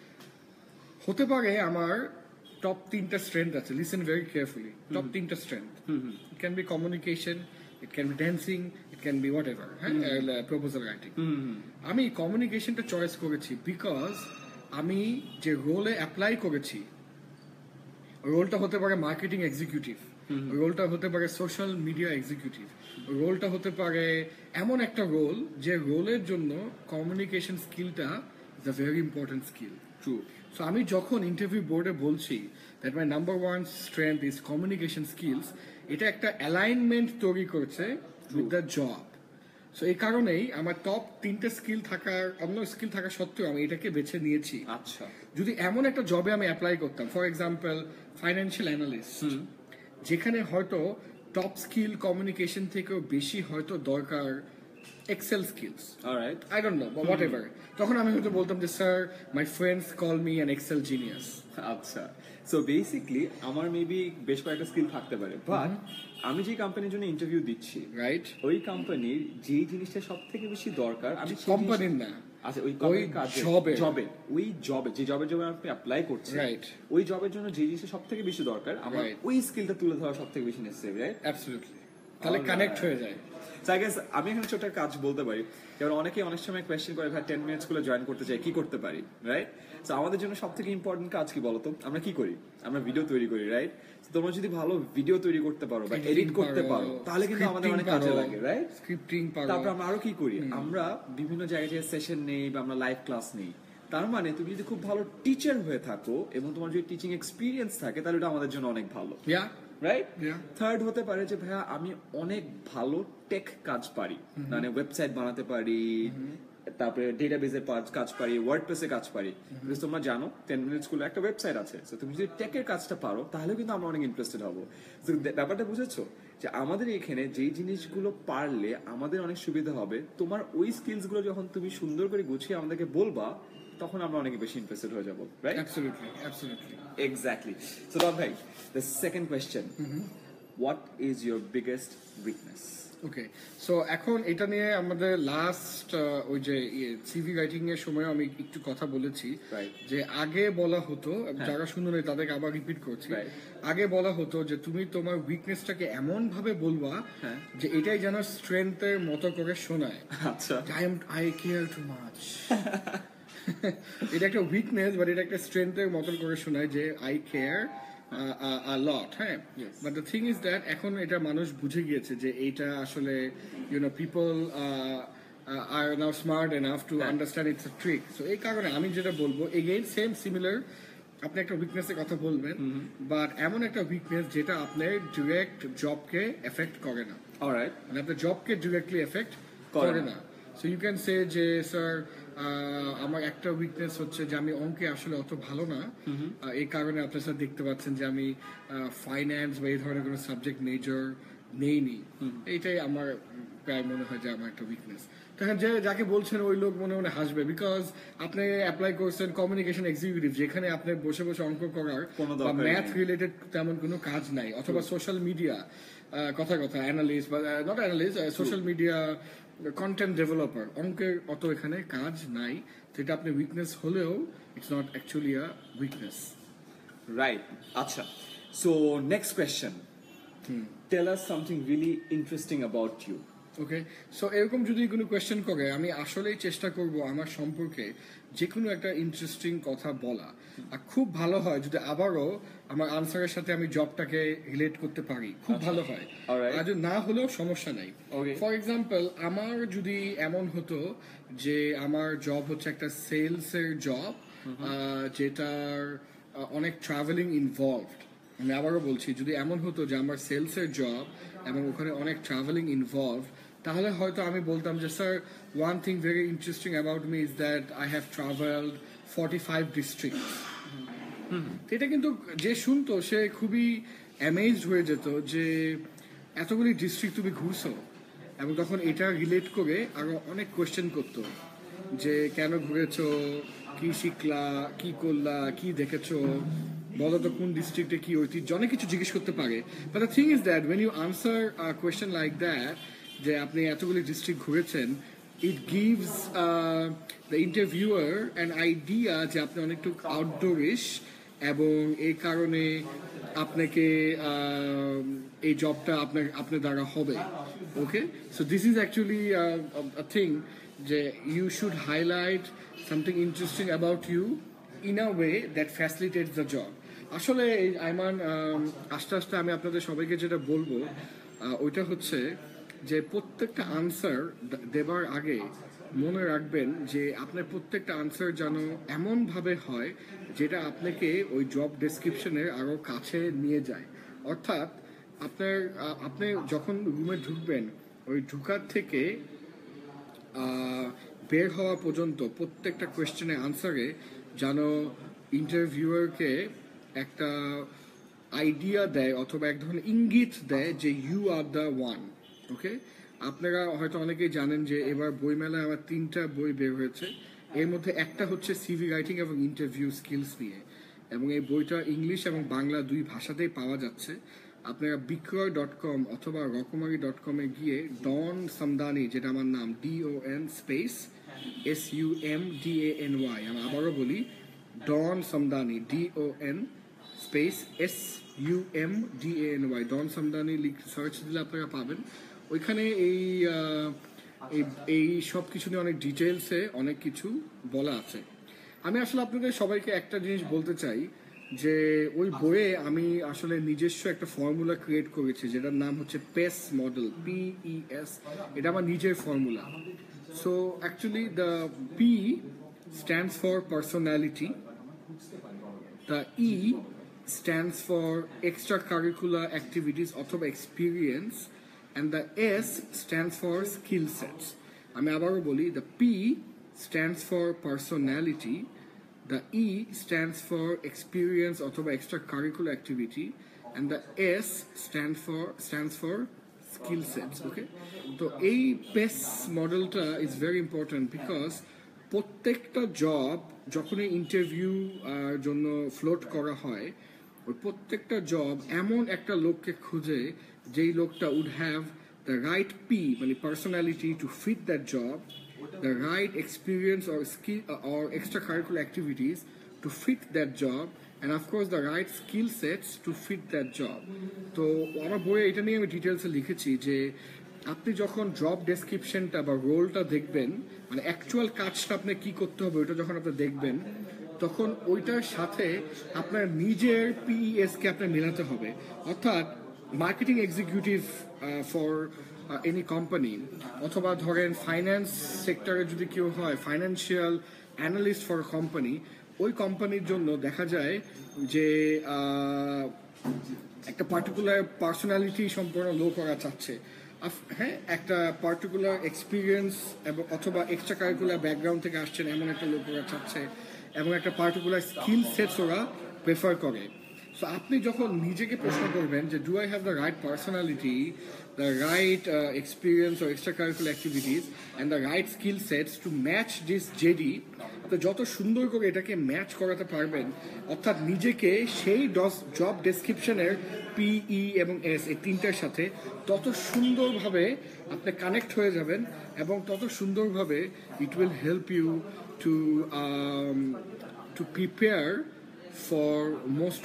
হতে পারে আমার টপ 3টা স্ট্রেংথ আছে, লিসেন ভেরি কেয়ারফুলি, টপ 3টা strength. It can be communication, it can be dancing, it can be whatever, হ্যাঁ, প্রপোজাল রাইটিং। আমি কমিউনিকেশনটা চয়েস করেছি বিকজ আমি যে রোলে অ্যাপ্লাই করেছি, রোলটা হতে পারে মার্কেটিং এক্সিকিউটিভ, রোলটা হতে পারে সোশ্যাল মিডিয়া এক্সিকিউটিভ, রোলটা হতে পারে এমন একটা রোল যে রোলের জন্য কমিউনিকেশন স্কিলটা is a very important skill. True. So আমি যখন ইন্টারভিউ বোর্ডে বলছি that my number 1 strength is communication skills, এটা একটা অ্যালাইনমেন্ট তৈরি করছে উইথ দ্য জব। সো এই কারণেই আমার টপ 3টে স্কিল থাকার, অন্য স্কিল থাকা সত্ত্বেও আমি এটাকে বেছে নিয়েছি। আচ্ছা। যদি এমন একটা জবে আমি অ্যাপ্লাই করতাম, ফর এক্সাম্পল ফাইন্যান্সিয়াল অ্যানালিস্ট, যেখানে হয়তো টপ স্কিল কমিউনিকেশন থেকেও বেশি হয়তো দরকার Excel skills, alright, I don't know বা হোয়াট এভার, তখন আমি হয়তো বলতাম যে sir my friends call me an Excel genius. আচ্ছা। সো বেসিকলি আমার মেবি বেশ কয়েকটা স্কিল থাকতে পারে, বাট আমি যে কোম্পানির জন্য ইন্টারভিউ দিচ্ছি, রাইট, ওই কোম্পানির যে জিনিসটা সব থেকে বেশি দরকার, আমি কোম্পানির না, আচ্ছা ওই কোম্পানির কাজে জবে, ওই জবে যে জবের জন্য আপনি অ্যাপ্লাই করছেন, রাইট, ওই জবের জন্য যে জিনিসটা সব থেকে বেশি দরকার, আমার ওই স্কিলটা তুলে ধরা সব থেকে বেশি নেসেসারি, রাইট? অ্যাবসলিউটলি, তাহলে কানেক্ট হয়ে যায়। So I guess আমি এখানে ছোট একটা কাজ বলতে পারি, যেমন অনেকে অনেক সময় কোয়েশ্চেন করে ভাই 10 মিনিট স্কুলে জয়েন করতে চাই, কি করতে পারি, রাইট? সো আমাদের জন্য সব থেকে ইম্পর্টেন্ট কাজ কি বলতো? আমরা কি করি? আমরা ভিডিও তৈরি করি, রাইট? তোমরা যদি ভালো ভিডিও তৈরি করতে পারো বা এডিট করতে পারো, তাহলে কিন্তু আমাদের অনেক কাজে লাগে, রাইট? স্ক্রিপ্টিং পারো। তারপর আমরা আরো কি করি? আমরা বিভিন্ন জায়গায় যে সেশন নেই বা আমরা লাইভ ক্লাস নেই, তার মানে তুমি যদি খুব ভালো টিচার হয়ে থাকো এবং তোমার যদি টিচিং এক্সপিরিয়েন্স থাকে, তাহলে এটা আমাদের জন্য অনেক ভালো, রাইট? থার্ড হতে পারে যে ভাইয়া আমি অনেক ভালো টেক কাজ পারি, মানে ওয়েবসাইট বানাতে পারি, তারপরে ডেটাবেজের কাজ পারি, ওয়ার্ডপ্রেসে কাজ পারি। তোমরা জানো 10 মিনিট স্কুলে একটা ওয়েবসাইট আছে, তো তুমি যদি টেকের কাজটা পারো তাহলে কিন্তু আমরা অনেক ইন্টারেস্টেড হবো। ব্যাপারটা বুঝেছো যে আমাদের এখানে যেই জিনিসগুলো পারলে আমাদের অনেক সুবিধা হবে, তোমার ওই স্কিলস গুলো যখন তুমি সুন্দর করে গুছিয়ে আমাদেরকে বলবা, তখন আমরা অনেক বেশি ইন্টারেস্টেড হয়ে যাবো, right? Absolutely, absolutely, exactly. So Rob ভাই, the second question, what is your biggest weakness? Okay, so এখন এটা নিয়ে আমাদের লাস্ট ওই যে সিভি রাইটিং এর সময় আমি একটু কথা বলেছি, যে আগে বলা হতো, যারা শুনুন তাদেরকে আবার রিপিট করছি, আগে বলা হতো যে তুমি তোমার উইকনেসটাকে এমন ভাবে বলবা যে এটাই যেন স্ট্রেংথের মতো করে শোনায়। আচ্ছা, আই কেয়ার টু মাচ। এটা একটা উইকনেস, বাট এটা একটা স্ট্রেংথের মতন করে শোনায় যে আই কেয়ার a lot, হ্যাঁ। But the thing is that এখন এটা মানুষ বুঝে গিয়েছে যে এইটা আসলে people are now smart enough to understand it's a trick. So এই কারণে আমি যেটা বলবো, again same similar, আপনি একটা উইকনেসের কথা বলবেন, বাট এমন একটা উইকনেস যেটা আপনার ডিরেক্ট জবকে এফেক্ট করে না, অলরাইট, মানে আপনার জবকে ডিরেক্টলি এফেক্ট করে না। সো ইউ ক্যান সে যে স্যার আমার একটা উইকনেস হচ্ছে যে আমি অঙ্কে আসলে অত ভালো না, এই কারণে আপনি স্যার দেখতে পাচ্ছেন যে আমি ফাইন্যান্স বা এই ধরনের কোনো সাবজেক্ট মেজর নেইনি। এইটাই আমার প্রায় মনে হয় যে আমার একটা উইকনেস। তখন যে যাকে বলছেন ওই লোক মনে মনে হাসবে, বিকজ আপনি অ্যাপ্লাই করছেন কমিউনিকেশন এক্সিকিউটিভ, যেখানে আপনি বসে বসে অঙ্ক করার বা ম্যাথ রিলেটেড তেমন কোনো কাজ নাই, অথবা সোশ্যাল মিডিয়া কথা অ্যানালিস্ট বা not analyst, social media content developer, অঙ্কের অত এখানে কাজ নাই, যেটা আপনি উইকনেস হলেও it's not actually a weakness, right? আচ্ছা, so next question, tell us something really interesting about you. Okay, so এরকম যদি কোনো কোয়েশ্চেন করে, আমি আসলেই চেষ্টা করব আমার সম্পর্কে যে কোনো একটা ইন্টারেস্টিং কথা বলা, আর খুব ভালো হয় যদি আবারও আমার আনসারের সাথে আমি জবটাকে রিলেট করতে পারি, খুব ভালো হয়। আর যদি না হলেও সমস্যা নাই। ফর এক্সাম্পল, আমার যদি এমন হতো যে আমার জব হচ্ছে একটা সেলস এর জব, যেটার অনেক ট্রাভেলিং ইনভলভড, আমি আবারও বলছি, যদি এমন হতো যে আমার সেলস এর জব এবং ওখানে অনেক ট্রাভেলিং ইনভলভ, তাহলে হয়তো আমি বলতাম যে sir, one thing very interesting about me is that I have travelled 45 district. এটা কিন্তু যে শুনতো সে খুবই অ্যামেজড হয়ে যেত যে এতগুলি ডিস্ট্রিক্ট তুমি ঘুরছো, এবং তখন এটা রিলেট করে আরো অনেক কোয়েশ্চেন করতো যে কেন ঘুরেছো, কি শিখলা, কি করলা, কি দেখেছো, বলো তো কোন ডিস্ট্রিক্টে কি ঐতিহ্য, অনেক কিছু জিজ্ঞেস করতে পারে। But the thing is that when you answer a question like that, যে আপনি এতগুলি ডিস্ট্রিক্ট ঘুরেছেন, it gives the interviewer an idea যে আপনি অনেকটু আউটডোরিশ এবং এই কারণে আপনাকে এই জবটা আপনার দ্বারা হবে okay so this is actually a thing যে you should highlight something interesting about you in a way that facilitates the job আসলে আইমান আস্তে আস্তে আমি আপনাদের সবাইকে যেটা বলবো ওইটা হচ্ছে যে প্রত্যেকটা আনসার দেবার আগে মনে রাখবেন যে আপনার প্রত্যেকটা আনসার যেন এমনভাবে হয় যেটা আপনাকে ওই জব ডেসক্রিপশনের আরও কাছে নিয়ে যায় অর্থাৎ আপনি যখন রুমে ঢুকবেন ওই ঢুকার থেকে বের হওয়া পর্যন্ত প্রত্যেকটা কোয়েশ্চেনের আনসারে যেন ইন্টারভিউয়ারকে একটা আইডিয়া দেয় অথবা এক ধরনের ইঙ্গিত দেয় যে you are the one okay আপনারা হয়তো অনেকেই জানেন যে এবার বইমেলায় আমার 3টা বই বের হয়েছে এর মধ্যে একটা হচ্ছে সিভি রাইটিং এবং ইন্টারভিউ স্কিলস নিয়ে এবং এই বইটা ইংলিশ এবং বাংলা 2 ভাষাতেই পাওয়া যাচ্ছে আপনারা বিক্রয়.com অথবা রকমারি.com-এ গিয়ে ডন সামদানি যেটা আমার নাম DON স্পেস SUMDANY আমি আবারও বলি Don Sumdany DON space SUMDANY Don Sumdany search দিলে আপনারা পাবেন ওইখানে এই সব কিছু নিয়ে অনেক ডিটেলসে অনেক কিছু বলা আছে আমি আসলে আপনাদের সবাইকে একটা জিনিস বলতে চাই যে ওই বইয়ে আমি আসলে নিজস্ব একটা ফর্মুলা ক্রিয়েট করেছি যেটার নাম হচ্ছে PES মডেল PES এটা আমার নিজের formula so actually the P stands for personality the E stands for extracurricular activities অথবা experience and the S stands for skill sets আমি আবারও বলি the P stands for personality the E stands for experience অথবা extracurricular activity and the S stands for skill sets okay তো এই PES মডেলটা is very important because প্রত্যেকটা job যখনই interview জন্য ফ্লোট করা হয় ওই প্রত্যেকটা জব এমন একটা লোককে খুঁজে যেই লোকটা would have the right P মানে personality to fit that job the right experience or skill or extra curricular activities to fit that job and of course the right skill sets to fit that job তো আমার বইয়ে এটা নিয়ে আমি ডিটেলসে লিখেছি যে আপনি যখন জব ডেসক্রিপশনটা বা রোলটা দেখবেন মানে অ্যাকচুয়াল কাজটা আপনি কি করতে হবে ওটা যখন আপনি দেখবেন তখন ওইটার সাথে আপনার নিজের PES কে আপনার মেলাতে হবে অর্থাৎ marketing executive for any company অথবা ধরেন ফাইন্যান্স সেক্টরে যদি কেউ হয় ফাইন্যান্সিয়াল অ্যানালিস্ট ফর কোম্পানি ওই কোম্পানির জন্য দেখা যায় যে একটা পার্টিকুলার পার্সোনালিটি সম্পন্ন লোক ওরা চাচ্ছে হ্যাঁ একটা পার্টিকুলার এক্সপিরিয়েন্স এবং অথবা এক্সট্রা কারিকুলার ব্যাকগ্রাউন্ড থেকে আসছেন এমন একটা লোক ওরা চাচ্ছে এবং একটা পার্টিকুলার স্কিল সেটস ওরা প্রেফার করে সো আপনি যখন নিজেকে প্রশ্ন করবেন যে do I have the right personality the right experience ও extra curricular activities and the right skill sets to match this JD তো যত সুন্দর করে এটাকে ম্যাচ করাতে পারবেন অর্থাৎ নিজেকে সেই জব ডেসক্রিপশনের PE এবং S এই 3টার সাথে তত সুন্দরভাবে আপনি কানেক্ট হয়ে যাবেন এবং তত সুন্দরভাবে it will help you to prepare for most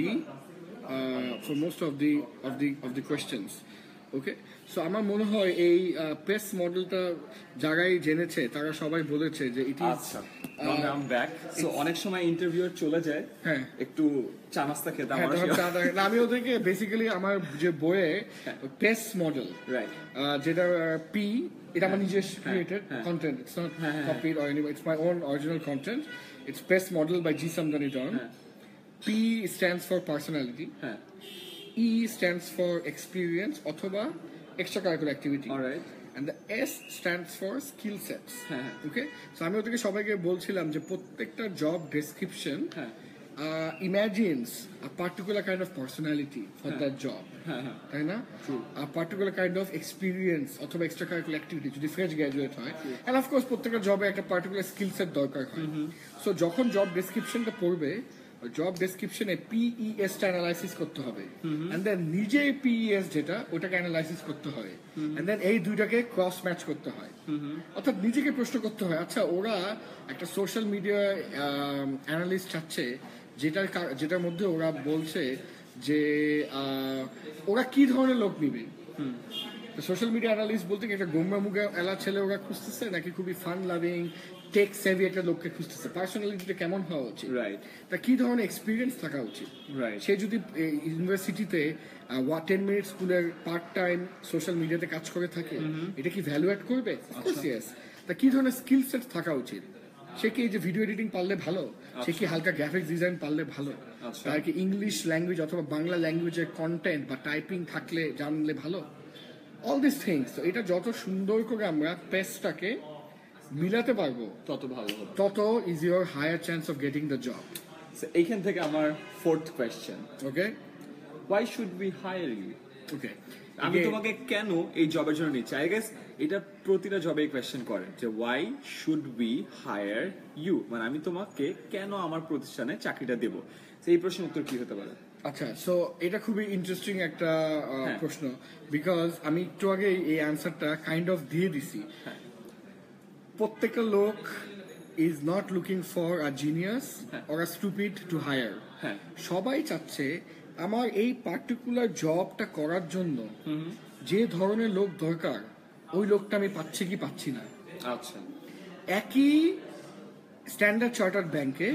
of the questions okay so আমার মনে হয় এই PES মডেলটা যারাই জেনেছে তারা সবাই বলেছে যে it is um back so অনেক সময় ইন্টারভিউয়ার চলে যায় হ্যাঁ একটু চা নাস্তা খেতে আমি ওদেরকে বেসিক্যালি আমার যে বইয়ে PES মডেল রাইট যেটা P এটা আমার নিজের created content it's not copied or anyway it's my own original content it's PES model by G. Samdani Don. P stands for personality. E stands for experience অথবা extracurricular activity. Alright. And the S stands for skill sets. Okay? So আমি ওদেরকে সবাইকে বলছিলাম যে প্রত্যেকটা job description imagines a particular kind of personality for that job. তাই না? A particular kind of experience অথবা extracurricular activity যদি ফ্রেশ গ্র্যাজুয়েট হয় and of course প্রত্যেকটা জবে একটা particular skill set দরকার হয়. So যখন জব ডেসক্রিপশনটা পড়বে জব ডেসক্রিপশনে পিইএস টা অ্যানালাইসিস করতে হবে এন্ড দেন নিজে পিইএস যেটা ওটাকে অ্যানালাইসিস করতে হয় এন্ড দেন এই দুইটাকে ক্রস ম্যাচ করতে হয় অর্থাৎ নিজেকে প্রশ্ন করতে হয় আচ্ছা ওরা একটা সোশ্যাল মিডিয়া অ্যানালিস্ট চাচ্ছে যেটার মধ্যে ওরা বলছে যে ওরা কি ধরনের লোক নিবে সোশ্যাল মিডিয়া অ্যানালিস্ট বলতে কি একটা গোমরা মুগা এলা ছেলে ওরা খুঁজতেছে নাকি খুবই ফান লাভিং টেক সেভি একটা লোককে খুঁজতেছে পার্সোনালিটিটা কেমন হওয়া উচিত রাইট তা কি ধরনের এক্সপিরিয়েন্স থাকা উচিত রাইট সে যদি ইউনিভার্সিটিতে 10 মিনিট স্কুলের পার্ট টাইম সোশ্যাল মিডিয়াতে কাজ করে থাকে এটা কি ভ্যালু অ্যাড করবে অফকোর্স ইয়েস তা কি ধরনের স্কিল সেট থাকা উচিত সে কি এই যে ভিডিও এডিটিং পারলে ভালো সে কি হালকা গ্রাফিক্স ডিজাইন পারলে ভালো তার কি ইংলিশ ল্যাঙ্গুয়েজ অথবা বাংলা ল্যাঙ্গুয়েজের কন্টেন্ট বা টাইপিং থাকলে জানলে ভালো অল দিস থিংস এটা যত সুন্দর করে আমরা পেজটাকে মিলাতে পারবো তত ভালো হবে তত is your higher chance of getting the job এইখান থেকে আমার fourth question okay why should we hire you okay আমি তোমাকে কেন এই জবের জন্য নিচ্ছি আই গেস এটা প্রতিটা জবে কোয়েশ্চেন করে যে why should we hire you মানে আমি তোমাকে কেন আমার প্রতিষ্ঠানে চাকরিটা দেব এই প্রশ্নের উত্তর কি হতে পারে আচ্ছা সো এটা খুবই ইন্টারেস্টিং একটা প্রশ্ন বিকজ আমি একটু আগে এই অ্যান্সারটা কাইন্ড অফ দিয়ে দিছি প্রত্যেকটা লোক is not looking for a genius or a stupid to hire সবাই চাচ্ছে আমার এই পার্টিকুলার জবটা করার জন্য যে ধরনের লোক দরকার ওই লোকটা আমি পাচ্ছি কি পাচ্ছি না আচ্ছা একই স্ট্যান্ডার্ড চার্টার্ড ব্যাংকে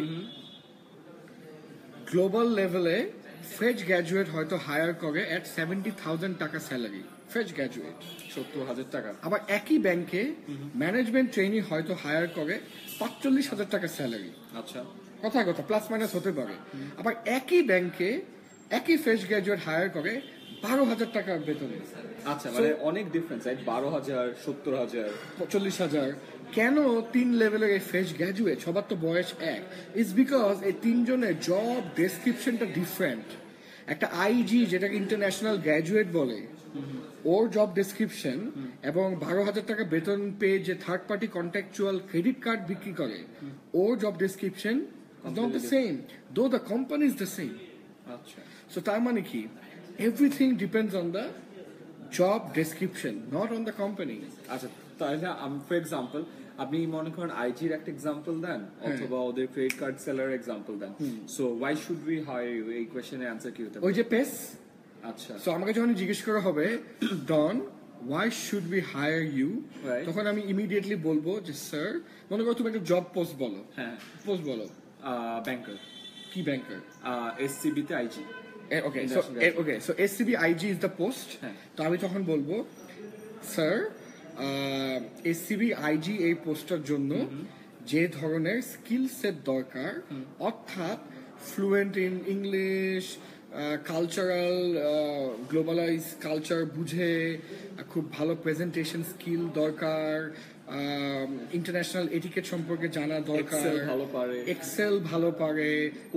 গ্লোবাল লেভেলে ফ্রেশ গ্র্যাজুয়েট হয়তো হায়ার করে এট 70,000 টাকা স্যালারি ফ্রেশ গ্র্যাজুয়েট 70,000 টাকা আবার একই ব্যাংকে ম্যানেজমেন্ট ট্রেনি হয়তো হায়ার করে 45,000 টাকা স্যালারি আচ্ছা কথা প্লাস মাইনাস হতে পারে আবার একই ব্যাংকে একই ফ্রেশ গ্র্যাজুয়েট হায়ার করে 12,000 টাকা বেতনে আচ্ছা মানে অনেক ডিফারেন্স রাইট 12,000 70,000 45,000 কেন 3 লেভেলের এই ফ্রেশ গ্র্যাজুয়েট সবার তো বয়স এক ইজ বিকজ এই তিনজনের জব ডেসক্রিপশনটা ডিফারেন্ট একটা আইজি যেটাকে ইন্টারন্যাশনাল গ্র্যাজুয়েট বলে ওর জব ডেসক্রিপশন এবং 12,000 টাকা বেতন পেয়ে যে third party contractual credit card বিক্রি করে ওর job description not the same though the company is the same আচ্ছা সো তার মানে কি everything depends on the job description not on the company আচ্ছা তাহলে ফর এক্সাম্পল আপনি মনে করেন আইজির একটা এক্সাম্পল দেন অথবা ওদের credit card seller example then so why should we hire you এই কোশ্চেনের অ্যান্সার কি হতে পারে ওই যে পেস আচ্ছা সো আমাকে যখন জিজ্ঞেস করা হবে Don why should we hire you তখন আমি ইমিডিয়েটলি বলবো যে স্যার মনে করো তুমি একটা জব পোস্ট বলো হ্যাঁ পোস্ট বলো ব্যাংকার কি ব্যাংকার এসসিবি তে IG okay so SCB IG is the post তো আমি তখন বলবো স্যার এসসিবি আইজি এই পোস্টার জন্য যে ধরনের স্কিল সেট দরকার অর্থাৎ fluent in English cultural globalise culture বুঝে খুব ভালো প্রেজেন্টেশন স্কিল দরকার ইন্টারন্যাশনাল এটিকেট সম্পর্কে জানা দরকার এক্সেল ভালো পারে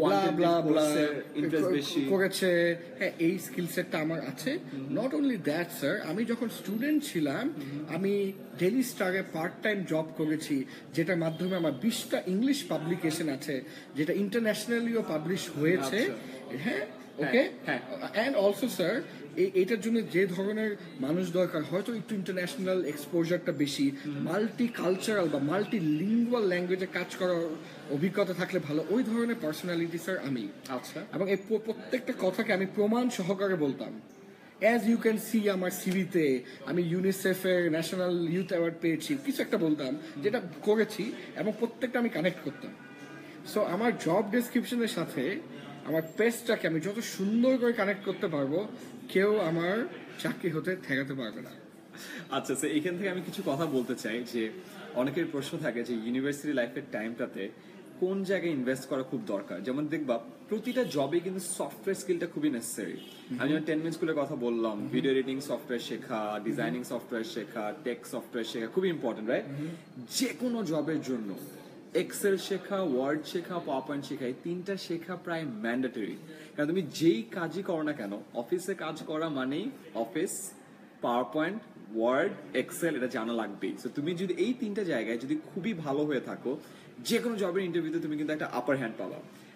করেছে হ্যাঁ এই স্কিল সেটটা আমার আছে নট অনলি দ্যাট স্যার আমি যখন স্টুডেন্ট ছিলাম আমি ডেইলি স্টারে পার্ট টাইম জব করেছি যেটার মাধ্যমে আমার 20টা ইংলিশ পাবলিকেশন আছে যেটা ইন্টারন্যাশনালিও পাবলিশ হয়েছে হ্যাঁ ওকে অ্যান্ড অলসো স্যার এটার জন্য যে ধরনের মানুষ দরকার হয়তো একটু ইন্টারন্যাশনাল এক্সপোজারটা বেশি মাল্টি কালচারাল বা মাল্টি লিঙ্গুয়াল ল্যাঙ্গুয়েজে কাজ করার অভিজ্ঞতা থাকলে ভালো ওই ধরনের পার্সোনালিটি স্যার আমি আচ্ছা এবং এই প্রত্যেকটা কথাকে আমি প্রমাণ সহকারে বলতাম অ্যাজ ইউ ক্যান সি আমার সিভিতে আমি ইউনিসেফের ন্যাশনাল ইউথ অ্যাওয়ার্ড পেয়েছি কিছু একটা বলতাম যেটা করেছি এবং প্রত্যেকটা আমি কানেক্ট করতাম সো আমার জব ডেসক্রিপশনের সাথে আমার পেজটাকে আমি যত সুন্দর করে কানেক্ট করতে পারবো কেউ আমার চাকরি হতে ঠেকাতে পারবে না আচ্ছা স্যার এখান থেকে আমি কিছু কথা বলতে চাই যে অনেকের প্রশ্ন থাকে যে ইউনিভার্সিটি লাইফের টাইমটাতে কোন জায়গায় ইনভেস্ট করা খুব দরকার যেমন দেখবা প্রতিটা জবে কিন্তু সফটওয়্যার স্কিলটা খুবই নেসেসারি আমি যেমন 10 মিনিট স্কুলের কথা বললাম ভিডিও এডিটিং সফটওয়্যার শেখা ডিজাইনিং সফটওয়্যার শেখা টেক সফটওয়্যার শেখা খুবই ইম্পর্টেন্ট রাইট যে কোনো জবের জন্য এক্সেল শেখা ওয়ার্ড শেখা পাওয়ার পয়েন্ট শেখা এই তিনটা শেখা প্রায় ম্যান্ডেটরি কারণ তুমি যেই কাজই করো না কেন অফিসে কাজ করা মানেই office PowerPoint Word Excel এটা জানা লাগবেই সো তুমি যদি এই তিনটা জায়গায় যদি খুবই ভালো হয়ে থাকো যে কোনো জবের ইন্টারভিউতে তুমি কিন্তু একটা আপার হ্যান্ড পাবা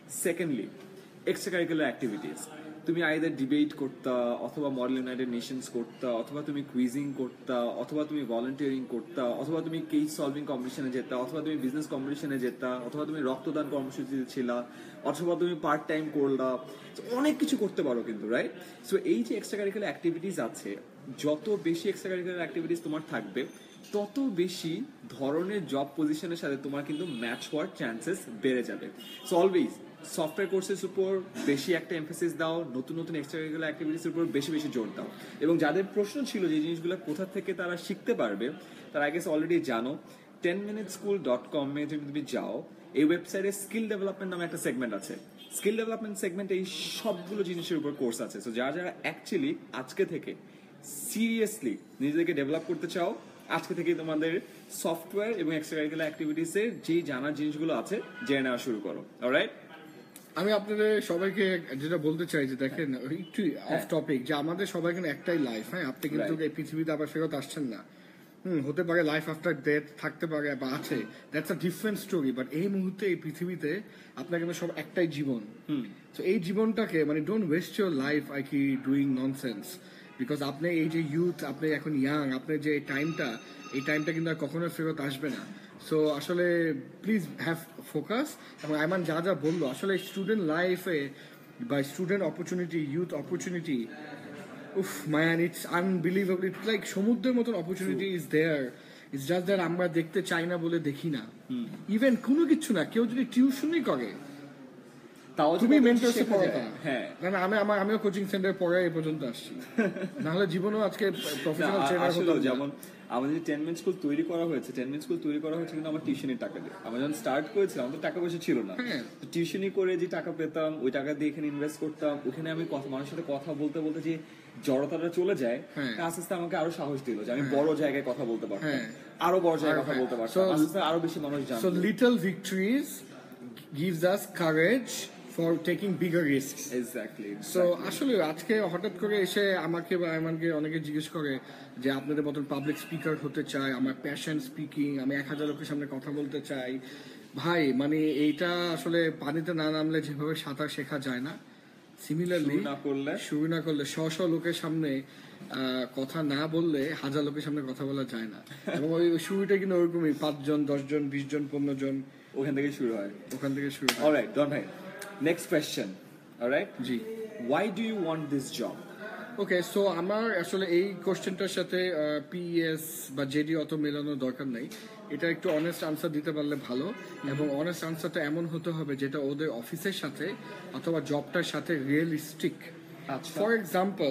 সেকেন্ডলি, এক্সট্রা কারিকুলার অ্যাক্টিভিটিস। তুমি আইদার ডিবেট করতা, অথবা মডেল ইউনাইটেড নেশনস করতা, অথবা তুমি কুইজিং করতা, অথবা তুমি ভলান্টিয়ারিং করতা, অথবা তুমি কেস সলভিং কম্পিটিশনে যেতা, অথবা তুমি বিজনেস কম্পিটিশনে যেতা, অথবা তুমি রক্তদান কর্মসূচিতে ছিলা, অথবা তুমি পার্ট টাইম করলা। অনেক কিছু করতে পারো কিন্তু, রাইট? সো এই যে এক্সট্রা কারিকুলার অ্যাক্টিভিটিস আছে, যত বেশি এক্সট্রা কারিকুলার অ্যাক্টিভিটিস তোমার থাকবে, তত বেশি ধরনের জব পজিশনের সাথে তোমার কিন্তু ম্যাচ হওয়ার চান্সেস বেড়ে যাবে। সো অলওয়েজ সফটওয়্যার কোর্সের উপর বেশি একটা এমফেসিস দাও, নতুন নতুন এক্সট্রা কারিকুলার অ্যাক্টিভিটিসের উপর বেশি বেশি জোর দাও। এবং যাদের প্রশ্ন ছিল যে জিনিসগুলো কোথা থেকে তারা শিখতে পারবে, তারা আই গেস অলরেডি জানো, 10minuteschool.com এ যদি তুমি যাও, এই ওয়েবসাইটে স্কিল ডেভেলপমেন্ট নামে একটা সেগমেন্ট আছে। স্কিল ডেভেলপমেন্ট সেগমেন্টে এই সবগুলো জিনিসের উপর কোর্স আছে। সো যারা যারা অ্যাকচুয়ালি আজকে থেকে সিরিয়াসলি নিজেদেরকে ডেভেলপ করতে চাও, আজকে থেকে তোমাদের সফটওয়্যার এবং এক্সট্রা কারিকুলার অ্যাক্টিভিটিসের যেই জানার জিনিসগুলো আছে জেনে নেওয়া শুরু করো। অলরাইট? আমি আপনাদের সবাইকে যেটা বলতে চাই যে দেখেন, একটু অফ টপিক, যে আমাদের সবাই কিন্তু একটাই লাইফ। হ্যাঁ, আপনি কিন্তু এই পৃথিবীতে আবার ফেরত আসছেন না। হতে পারে লাইফ আফটার ডেথ থাকতে পারে বা আছে, that's a different story. But এই মুহূর্তে এই পৃথিবীতে আপনার কিন্তু সব একটাই জীবন। তো এই জীবনটাকে মানে don't waste your life I কি ডুইং ননসেন্স। বিকজ আপনি এই যে ইউথ, আপনি এখন ইয়াং, আপনার যে এই টাইমটা কিন্তু আর কখনো ফেরত আসবে না। সো আসলে প্লিজ হ্যাভ ফোকাস। এবং আইমান যা যা বললো, আসলে স্টুডেন্ট লাইফে বা স্টুডেন্ট অপরচুনিটি, ইউথ অপরচুনিটি, উফ man, it's unbelievable. It's like সমুদ্রের মতন opportunity is there. It's just that আমরা দেখতে চাই না বলে দেখি না। ইভেন কোনো কিছু না, কেউ যদি টিউশনই করে, তাও তুমি মেন্টরশিপ পড়াতা। হ্যাঁ, কারণ আমিও কোচিং সেন্টারে পড়ে এই পর্যন্ত আসছি, নাহলে জীবনেও আজকে প্রফেশনাল ট্রেনার হতো না। যেমন আমাদের যে 10 মিনিট স্কুল তৈরি করা হয়েছে, 10 মিনিট স্কুল তৈরি করা হয়েছে কিন্তু আমার টিউশনের টাকা দিয়ে। আমরা যখন স্টার্ট করেছিলাম আমাদের টাকা পয়সা ছিল না, টিউশনি করে যে টাকা পেতাম, ওই টাকা দিয়ে এখানে ইনভেস্ট করতাম। ওখানে আমি মানুষের সাথে কথা বলতে বলতে যে জড়তাটা চলে যায়, আস্তে আস্তে আমাকে আরো সাহস দিল যে আমি বড় জায়গায় কথা বলতে পারতাম, আরো বড় জায়গায় কথা বলতে পারতাম, আস্তে আস্তে আরো বেশি মানুষ জানতো। So little victories gives us courage for taking bigger risks. Exactly. So আসলে আজকে হঠাৎ করে এসে আমাকে বা আইমানকে অনেকে জিজ্ঞেস করে যে আপনাদের মতন পাবলিক স্পিকার হতে চাই, আমার প্যাশন স্পিকিং, আমি 1000 লোকের সামনে কথা বলতে চাই। ভাই মানে এইটা আসলে পানিতে না নামলে যেভাবে সাঁতার শেখা যায় না, সিমিলারলি শুরু না করলে শ লোকের সামনে কথা না বললে 1000 লোকের সামনে কথা বলা যায় না। এবং ওই শুরুটা কিন্তু ওরকমই 5 জন 10 জন 20 জন 15 জন ওখান থেকে শুরু হয়। অলরাইট, ডন ভাই, next question. Alright ji, why do you want this job? Okay, so আমার আসলে এই কোশ্চেনটার সাথে পিএস বা জেডি অত মেলানোর দরকার নেই। এটা একটু অনেস্ট আনসার দিতে পারলে ভালো, এবং অনেস্ট আনসারটা এমন হতে হবে যেটা ওদের অফিসের সাথে অথবা জবটার সাথে রিয়েলিস্টিক। ফর এক্সাম্পল,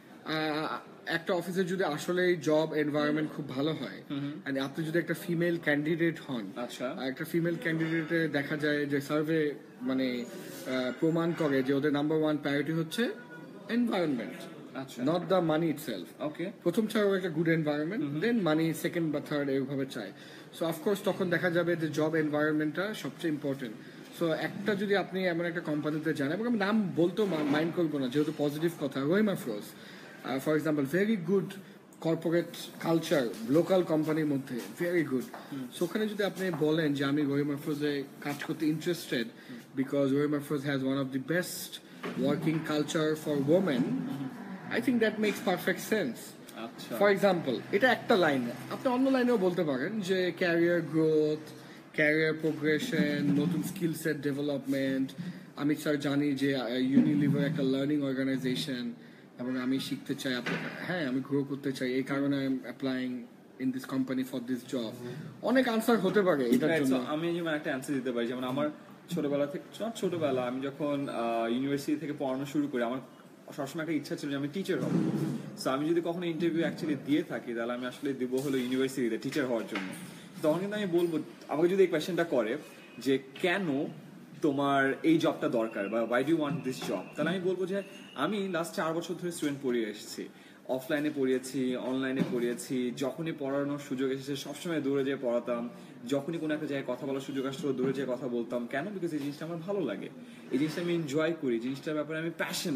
একটা অফিসে যদি আসলে জব এনভায়রনমেন্ট খুব ভালো হয়, and আপনি যদি একটা ফিমেল ক্যান্ডিডেট হন, একটা ফিমেল ক্যান্ডিডেটে দেখা যায় যে সার্ভে মানে প্রমাণ করে যে ওদের নাম্বার 1 প্রায়োরিটি হচ্ছে environment, not the money itself. Okay. প্রথম চাই একটা good environment, then money second বা থার্ড, এইভাবে চাই। সো অফকোর্স তখন দেখা যাবে যে জব এনভায়রনমেন্টটা সবচেয়ে ইম্পর্টেন্ট। সো একটা যদি আপনি এমন একটা কোম্পানিতে যান, এবং আমি নাম বলতেও মাইন্ড করবো না যেহেতু পজিটিভ কথা, Rahimafrooz for example, very good corporate culture, local কোম্পানির মধ্যে ভেরি গুড। সো ওখানে যদি আপনি বলেন যে আমি রহিমা আফরোজে কাজ করতে interested because Rahimafrooz has one of the best working culture for women, I think that makes perfect sense. For example, এটা একটা লাইনে, আপনি অন্য লাইনেও বলতে পারেন যে ক্যারিয়ার গ্রোথ, ক্যারিয়ার প্রোগ্রেশন, নতুন স্কিল সেট ডেভেলপমেন্ট। আমি স্যার জানি যে ইউনিলিভার একটা লার্নিং অর্গানাইজেশন, এবং আমি শিখতে চাই, হ্যাঁ আমি গ্রো করতে চাই, এই কারণে I am applying in this company for this job. অনেক আনসার হতে পারে এটার জন্য। আমি যেমন একটা অ্যান্সার দিতে পারি, যেমন আমার ছোটবেলা আমি যখন ইউনিভার্সিটি থেকে পড়ানো শুরু করি, আমার সবসময় একটা ইচ্ছা ছিল যে আমি টিচার হব। সো আমি যদি কখনো ইন্টারভিউ অ্যাকচুয়ালি দিয়ে থাকি, তাহলে আমি আসলে দিব হলো ইউনিভার্সিটিতে টিচার হওয়ার জন্য। তখন কিন্তু আমি বলবো, আমাকে যদি এই কোয়েশ্চেনটা করে যে কেন তোমার এই জবটা দরকার বা why do you want this job, তাহলে আমি বলবো যে আমি লাস্ট 4 বছর ধরে স্টুডেন্ট পড়িয়ে এসেছি, অফলাইনে পড়িয়েছি, অনলাইনে পড়িয়েছি। যখনই পড়ানোর সুযোগ এসেছে সবসময় দূরে যেয়ে পড়াতাম, যখনই কোনো একটা জায়গায় কথা বলার সুযোগ আসলো দূরে যেয়ে কথা বলতাম। কেন? বিকজ এই জিনিসটা আমার ভালো লাগে, এই জিনিসটা আমি এনজয় করি, জিনিসটার ব্যাপারে আমি প্যাশনেট।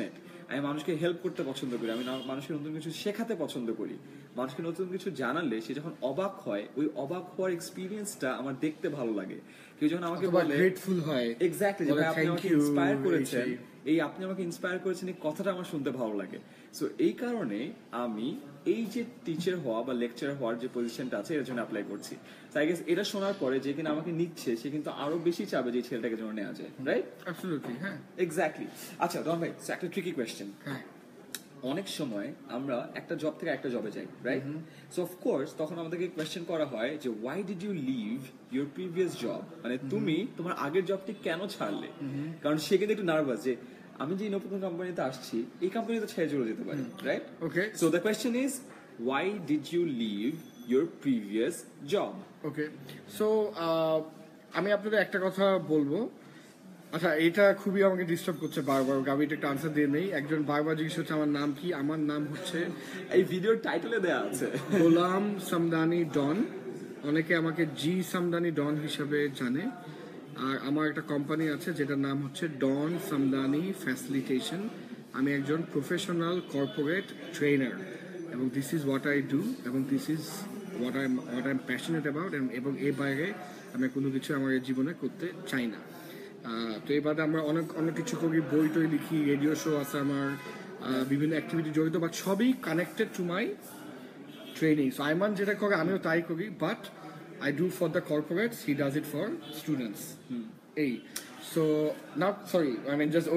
আমি মানুষকে হেল্প করতে পছন্দ করি, আমি মানুষকে নতুন কিছু শেখাতে পছন্দ করি, মানুষকে নতুন কিছু জানালে সে যখন অবাক হয়, ওই অবাক হওয়ার এক্সপিরিয়েন্সটা আমার দেখতে ভালো লাগে। কেউ যখন আমাকে বলে গ্রেটফুল হয়, এক্স্যাক্টলি, যে আপনি আমাকে ইন্সপায়ার করেছেন, আপনি আমাকে ইন্সপায়ার করেছেন, এই কথাটা আমার শুনতে ভালো লাগে। সো এই কারণে আমি এই যে টিচার হওয়া বা লেকচার হওয়ার যে পজিশনটা আছে এর জন্য অ্যাপ্লাই করছি। আই গেস এটা শোনার পরে যে কিনা আমাকে নিচ্ছে সে কিন্তু আরো বেশি চাবে যে ছেলেটাকে যেন নেওয়া যায়, রাইট? অ্যাবসলিউটলি, হ্যাঁ, এক্স্যাক্টলি। আচ্ছা ডন ভাই, একটা ট্রিকি কোয়েশ্চেন। হ্যাঁ, অনেক সময় আমরা একটা জব থেকে একটা জবে যাই, রাইট? সো অফ কোর্স তখন আমাদেরকে কোয়েশ্চেন করা হয় যে why did you leave your previous job, মানে তুমি তোমার আগের জবটি কেন ছাড়লে? কারণ সে কিন্তু একটু নার্ভাস যে আমি যে নতুন কোম্পানিতে আসছি, এই কোম্পানিতে ছেড়ে চলে যেতে পারি, right? Okay, so the question is why did you leave your previous job? Okay, so আমি আপনাদের একটা কথা বলবো। আচ্ছা, এটা খুবই আমাকে ডিস্টার্ব করছে বারবার, আমি এটা একটা আনসার দিয়ে নেই। একজন বারবার জিজ্ঞেস হচ্ছে আমার নাম কি। আমার নাম হচ্ছে, এই ভিডিওর টাইটেলে দেয়া আছে, গোলাম সামদানি ডন। অনেকে আমাকে জি সামদানি ডন হিসাবে জানে। আর আমার একটা কোম্পানি আছে যেটার নাম হচ্ছে ডন সামদানি ফ্যাসিলিটেশন। আমি একজন প্রফেশনাল কর্পোরেট ট্রেনার, এবং this is what I do, এবং this is what I am passionate about. এবং এর বাইরে আমি কোনো কিছু আমার জীবনে করতে চাই না। তো এই বাদে আমরা অনেক কিছু করি, বই টই লিখি, রেডিও শো আছে আমার, বিভিন্ন অ্যাক্টিভিটি জড়িত, বাট সবই connected to my training. So Ayman যেটা করে আমিও তাই করি, but I do for the corporates, he does it for students. এই so not sorry, I mean just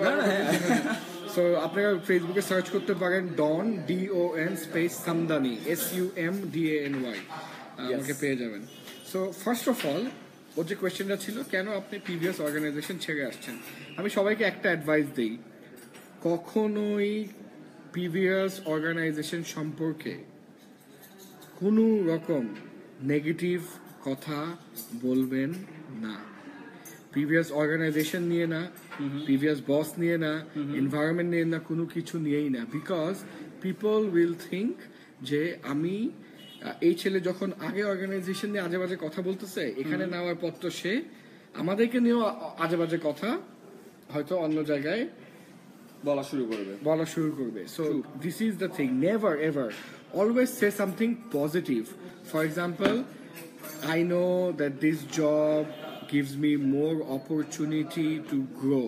so আপনারা ফেসবুকে সার্চ করতে পারেন Don DON space Sumdany SUMDANY, আমাকে পেয়ে যাবেন। সো ফার্স্ট অফ অল, ওর যে কোয়েশ্চেনটা ছিল কেন আপনি প্রিভিয়াস অর্গানাইজেশন ছেড়ে আসছেন, আমি সবাইকে একটা অ্যাডভাইস দিই, কখনোই প্রিভিয়াস অর্গানাইজেশন সম্পর্কে কোনো রকম নেগেটিভ কথা বলবেন না। প্রিভিয়াস অর্গানাইজেশন নিয়ে না, প্রিভিয়াস বস নিয়ে না, এনভায়রনমেন্ট নিয়ে না, কোনো কিছু নিয়েই না। বিকজ পিপল উইল থিঙ্ক যে আমি এই ছেলে যখন আগে অর্গানাইজেশন নিয়ে আজে বাজে কথা বলতেছে, এখানে নেওয়ার পর তো সে আমাদেরকে নিয়েও আজে বাজে কথা হয়তো অন্য জায়গায় বলা শুরু করবে। So this is the thing, never ever always say something positive. For example, I know that this job gives me more opportunity to grow.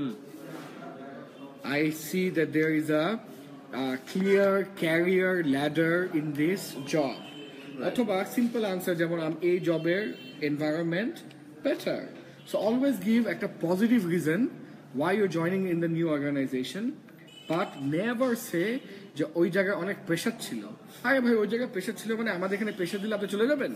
I see that there is a clear career ladder in this job. অথবা simple answer যেমন এই জবের environment better. So always give একটা positive reason why you're joining in the new organization, but never say যে ওই জায়গায় অনেক pressure ছিল। আরে ভাই, ওই জায়গায় প্রেশার ছিল মানে আমাদের এখানে প্রেশার দিলে আপনি চলে যাবেন?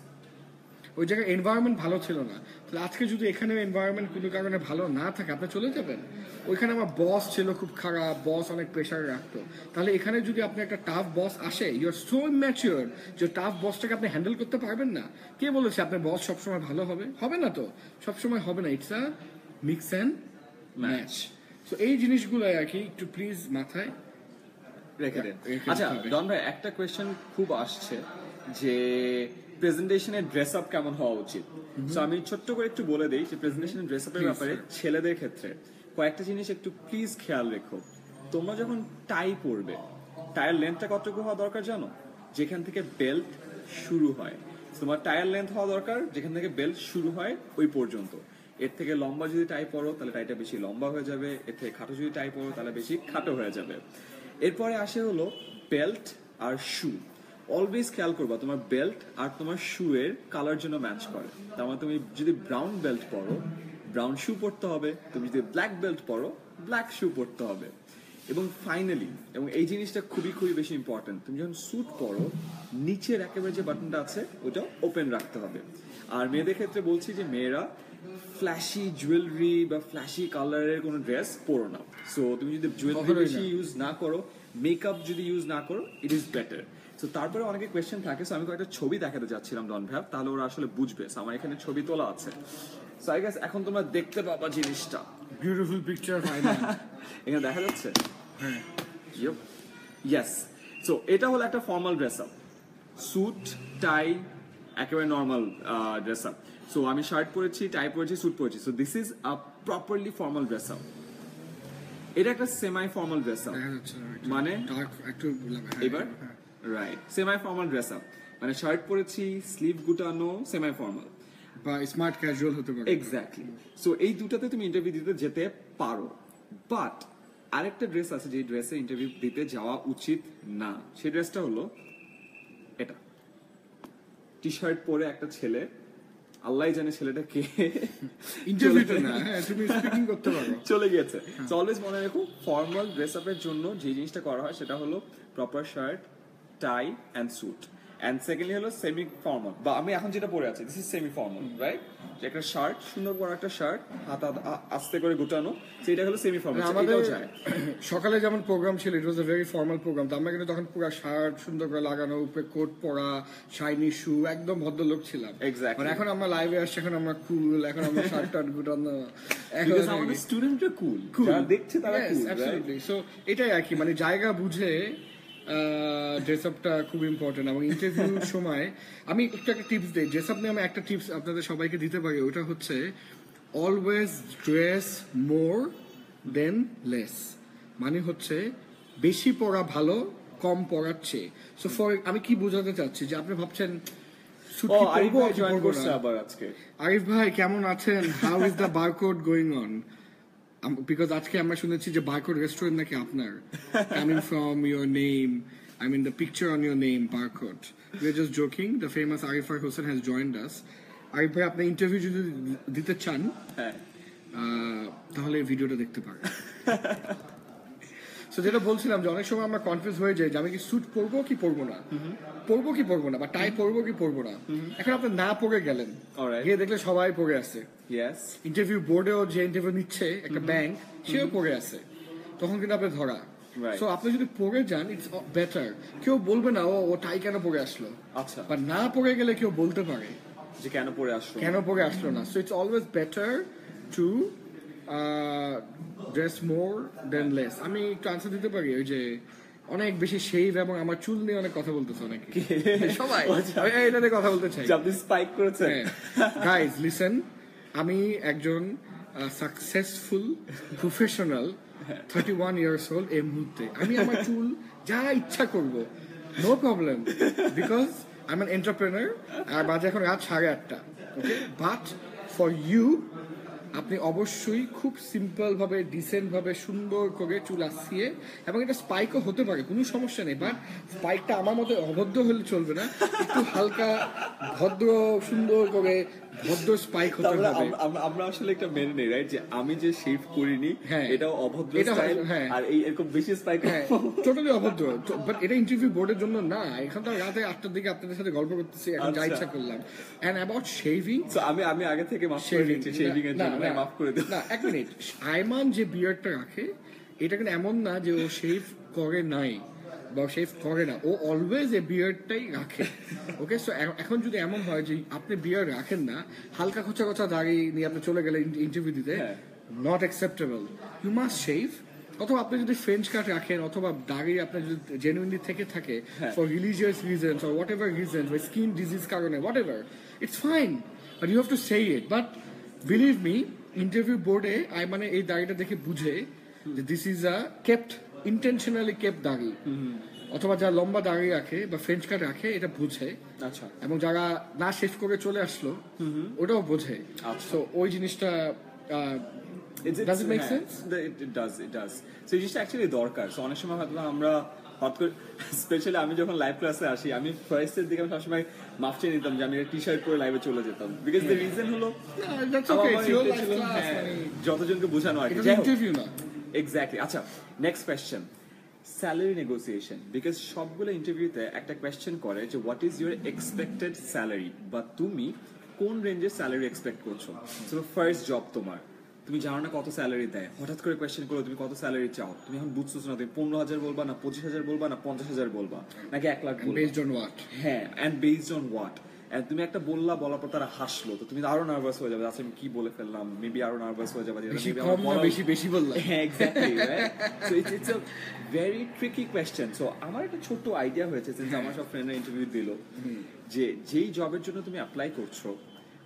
ওই জায়গায় এনভায়রনমেন্ট ভালো ছিল না, তাহলে আজকে যদি এখানে এনভায়রনমেন্ট কোনো কারণে ভালো না থাকে আপনি চলে যাবেন? ওইখানে আমার বস ছিল খুব খারাপ, বস অনেক প্রেশার রাখতো, তাহলে এখানে যদি আপনি একটা টাফ বস আসে, ইউ আর সো ম্যাচিওর যে টাফ বসটাকে আপনি হ্যান্ডেল করতে পারবেন না। কে বলেছে আপনার বস সবসময় ভালো হবে? হবে না তো, সবসময় হবে না। It's a mix and match. So এই জিনিসগুলো আর কি একটু প্লিজ মাথায় রেখে দেন। আচ্ছা ডন ভাই, একটা কোয়েশ্চেন খুব আসছে যে প্রেজেন্টেশনের ড্রেস আপ কেমন হওয়া উচিত। সো আমি ছোট্ট করে একটু বলে দিই যে প্রেজেন্টেশনের ড্রেস আপের ব্যাপারে ছেলেদের ক্ষেত্রে কয়েকটা জিনিস একটু প্লিজ খেয়াল রেখো। তোমরা যখন টাই পরবে, টায়ের লেন্থটা কতটুকু হওয়া দরকার জানো? যেখান থেকে বেল্ট শুরু হয়, তোমার টায়ার লেন্থ হওয়া দরকার যেখান থেকে বেল্ট শুরু হয় ওই পর্যন্ত। এর থেকে লম্বা যদি টাই পরো তাহলে টাইটা বেশি লম্বা হয়ে যাবে, এর থেকে খাটো যদি টাই পরো তাহলে বেশি খাটো হয়ে যাবে। এরপরে আসে হলো বেল্ট আর শু। অলওয়েজ খেয়াল করবা তোমার বেল্ট আর তোমার শু এর কালার জন্য ম্যাচ করে। তার মানে তুমি যদি ব্রাউন বেল্ট পরো, ব্রাউন শু পরতে হবে, তুমি যদি ব্ল্যাক বেল্ট পরো, ব্ল্যাক শু পরতে হবে। এবং ফাইনালি, এবং এই জিনিসটা খুবই খুবই বেশি ইম্পর্টেন্ট, তুমি যখন স্যুট পরো নিচের একেবারে যে বাটনটা আছে ওটা ওপেন রাখতে হবে। আর মেয়েদের ক্ষেত্রে বলছি যে মেয়েরা ফ্ল্যাশি জুয়েলারি বা ফ্ল্যাশি কালারের কোনো ড্রেস পরো না। সো তুমি যদি জুয়েলারি বেশি ইউজ না করো, মেকআপ যদি ইউজ না করো, ইট ইজ বেটার। সো তারপরে অনেকে কোয়েশ্চেন থাকে, সো আমি কয়েকটা ছবি দেখাতে যাচ্ছিলাম ডন ভাই, তাহলে ওরা আসলে বুঝবে। সো আমার এখানে ছবি তোলা আছে, সো আই গেস এখন তোমরা দেখতে পাবা জিনিসটা। বিউটিফুল পিকচার এখানে দেখা যাচ্ছে। হ্যাঁ, ইয়েস। সো এটা হলো একটা formal dress up, suit tie একেবারে নর্মাল ড্রেস আপ। সো আমি শার্ট পরেছি, টাই পরেছি, স্যুট পরেছি। So this is a properly formal dress up. এটা একটা সেমি ফর্মাল ড্রেস আপ, দেখা যাচ্ছে না, মানে dark একটু এবার right semi formal dress up, মানে শার্ট পরেছি, স্লিভ গুটানো, সেমি ফর্মাল বা স্মার্ট ক্যাজুয়াল হতে পারে। এক্স্যাক্টলি। সো এই দুটাতে তুমি ইন্টারভিউ দিতে যেতে পারো, বাট আরেকটা ড্রেস আছে যে ড্রেসে ইন্টারভিউ দিতে যাওয়া উচিত না। সেই ড্রেসটা হলো এটা, টি শার্ট পরে একটা ছেলে, আল্লাহ জানে ছেলেটা কে, ইন্টারভিউতে না, হ্যাঁ তুমি স্পিকিং করতে পারো। চলে গেছে। সো অলওয়েজ মনে রেখো, ফর্মাল ড্রেস আপের জন্য যে জিনিসটা করা হয় সেটা হলো proper shirt, tie and suit, and secondly হলো সেমি ফর্মাল, বা আমি এখন যেটা পরে আছি this is semi formal, right? একটা শার্ট, সুন্দর বড় একটা শার্ট, হাত আস্তে করে গুটানো, সেটা হলো সেমি ফর্মাল। আমাদের সকালে যেমন প্রোগ্রাম ছিল, it was a very formal programme, তো আমরা কিন্তু তখন পুরো শার্ট সুন্দর করে লাগানো, উপরে কোট পরা, শাইনি শু, একদম ভদ্রলোক ছিলাম। এক্স্যাক্টলি। মানে এখন আমরা লাইভে আসছি, এখন আমরা কুল, এখন আমরা শার্ট টার্ট গুটানো, এখন আমাদের স্টুডেন্টরা কুল, যারা দেখছে তারা কুল, অ্যাবসলিউটলি। সো এটাই আর কি, মানে জায়গা বুঝে ড্রেস আপটা খুব ইম্পর্টেন্ট। এবং ইন্টারভিউর সময় আমি একটা টিপস দিই, ড্রেস আপ নিয়ে আমি একটা টিপস আপনাদের সবাইকে দিতে পারি, ওটা হচ্ছে always dress more than less. মানে হচ্ছে বেশি পরা ভালো, কম পরার চেয়ে। সো ফর আমি কি বোঝাতে চাচ্ছি, যে আপনি ভাবছেন আরিফ ভাই কেমন আছেন, how is the barcode going on, because আজকে আমরা শুনেছি যে বারকোড রেস্টুরেন্ট নাকি আপনার, coming from your name, I mean the picture on your name, barcode. We're just joking. The famous Arifar Hussain has joined us. Arif ভাই আপনি interview যদি দিতে চান তাহলে এই ভিডিওটা দেখতে পারেন। সো যেটা বলছিলাম যে অনেক সময় আমরা কনফিউজ হয়ে যাই যে আমি কি স্যুট পরবো কি পরবো না, পরবো কি পরবো না, বা টাই পরবো কি পরবো না। এখন আপনি না পরে গেলেন, গিয়ে দেখলে সবাই পরে আছে, ইন্টারভিউ বোর্ডেও যে ইন্টারভিউ নিচ্ছে একটা ব্যাংক, সেও পরে আছে, তখন কিন্তু আপনি ধরা। সো আপনি যদি পরে যান, ইটস বেটার। কেউ বলবে না ও টাই কেন পরে আসলো, আচ্ছা, বা না পরে গেলে কেউ বলতে পারে যে কেন পরে আসলো না। So it's always better to dress more than less. আমি একটু আনসার দিতে পারি, ওই যে অনেক বেশি শেভ এবং আমার চুল নিয়ে অনেক কথা বলতেছে অনেকে, সবাই এটা নিয়ে কথা বলতে চাই। আপনি স্পাইক করেছেন। গাইজ লিসেন, আমি একজন সাকসেসফুল প্রফেশনাল 31 years old এই মুহূর্তে, আমি আমার চুল যা ইচ্ছা করবো, no problem, because I am an entrepreneur. আর বাজে এখন রাত 8:30, ওকে? বাট ফর ইউ, আপনি অবশ্যই খুব সিম্পল ভাবে, ডিসেন্ট ভাবে, সুন্দর করে চুল আসিয়ে, এবং এটা স্পাইকও হতে পারে, কোনো সমস্যা নেই, বাট স্পাইকটা আমার মতো অভদ্র হলে চলবে না, একটু হালকা ভদ্র সুন্দর করে ভদ্র স্পাইক হতে হবে। আমরা আসলে একটা মেনে নেই, রাইট, যে আমি যে শেভ করিনি এটাও অভদ্র স্টাইল, আর এই এরকম বেশি স্পাইক টোটালি অভদ্র। বাট এটা ইন্টারভিউ বোর্ডের জন্য না। এখন তো রাতে 8টার দিকে আপনাদের সাথে গল্প করতেছি, এখন যা ইচ্ছা করলাম। এন্ড অ্যাবাউট শেভিং, আমি আগে থেকে মাফ করে দিচ্ছি শেভিং এর জন্য, মাফ করে দিই না। এক মিনিট, আইমান যে বিয়ার্ডটা রাখে, এটা কিন্তু এমন না যে ও শেভ করে নাই বা শেভ করে না, ও অলওয়েজ এ বিয়ার্ডটাই রাখে, ওকে? সো এখন যদি এমন হয় যে আপনি বিয়ার্ড রাখেন না, হালকা খোঁচা খোঁচা দাড়ি নিয়ে আপনি চলে গেলেন ইন্টারভিউ দিতে, not acceptable. You must shave. অথবা আপনি যদি ফ্রেঞ্চ কাট রাখেন, অথবা দাড়ি আপনার যদি জেনুইনলি থেকে থাকে for religious reasons or whatever reasons, বা স্কিন ডিজিজ কারণে, whatever, it's fine, but you have to say it. But believe me, interview বোর্ডে মানে এই দাড়িটা দেখে বুঝে যে this is a kept, intentionally kept দাড়ি, অথবা যারা লম্বা দাড়ি রাখে বা ফ্রেঞ্চ কাট রাখে, এটা বুঝে। আচ্ছা। এবং যারা না শেভ করে চলে আসলো, ওটাও বোঝে। সো ওই জিনিসটা does it make sense? It does. So এই জিনিসটা অ্যাকচুয়ালি দরকার। সো অনেক সময় হয়তো আমরা হট করে, স্পেশালি আমি যখন লাইভ ক্লাসে আসি, আমি ফার্স্টের দিকে আমি সবসময় মাফ চেয়ে নিতাম যে আমি টি শার্ট পরে লাইভে চলে যেতাম, বিকজ দ্য রিজন হলো যতজনকে বোঝানো আর কি, ইন্টারভিউ না। এক্স্যাক্টলি। আচ্ছা, next question, salary negotiation. Because সবগুলো ইন্টারভিউতে একটা কোয়েশ্চেন করে যে what is your expected salary, বা তুমি কোন রেঞ্জের স্যালারি এক্সপেক্ট করছো। সো ফার্স্ট জব তোমার, তুমি জানো না কত স্যালারি দেয়, হঠাৎ করে কোয়েশ্চেন করো তুমি কত স্যালারি চাও, তুমি এখন বুঝছো না, তুমি 15,000 বলবা না 25,000 বলবা না 50,000 বলবা নাকি 1 লাখ বলবা, বেসড অন হোয়াট? হ্যাঁ, and based on what. And তুমি একটা বলার পর তারা হাসলো, তো তুমি আরো নার্ভাস হয়ে যাবে, আচ্ছা আমি কি বলে ফেললাম, মেবি আরো নার্ভাস হয়ে যাবে, বেশি বললাম। হ্যাঁ, exactly, right? So it's a very tricky question. So আমার একটা ছোট্ট আইডিয়া হয়েছে, সিন্স আমার সব ফ্রেন্ডরা ইন্টারভিউ দিল, যে যেই জবের জন্য তুমি অ্যাপ্লাই করছো,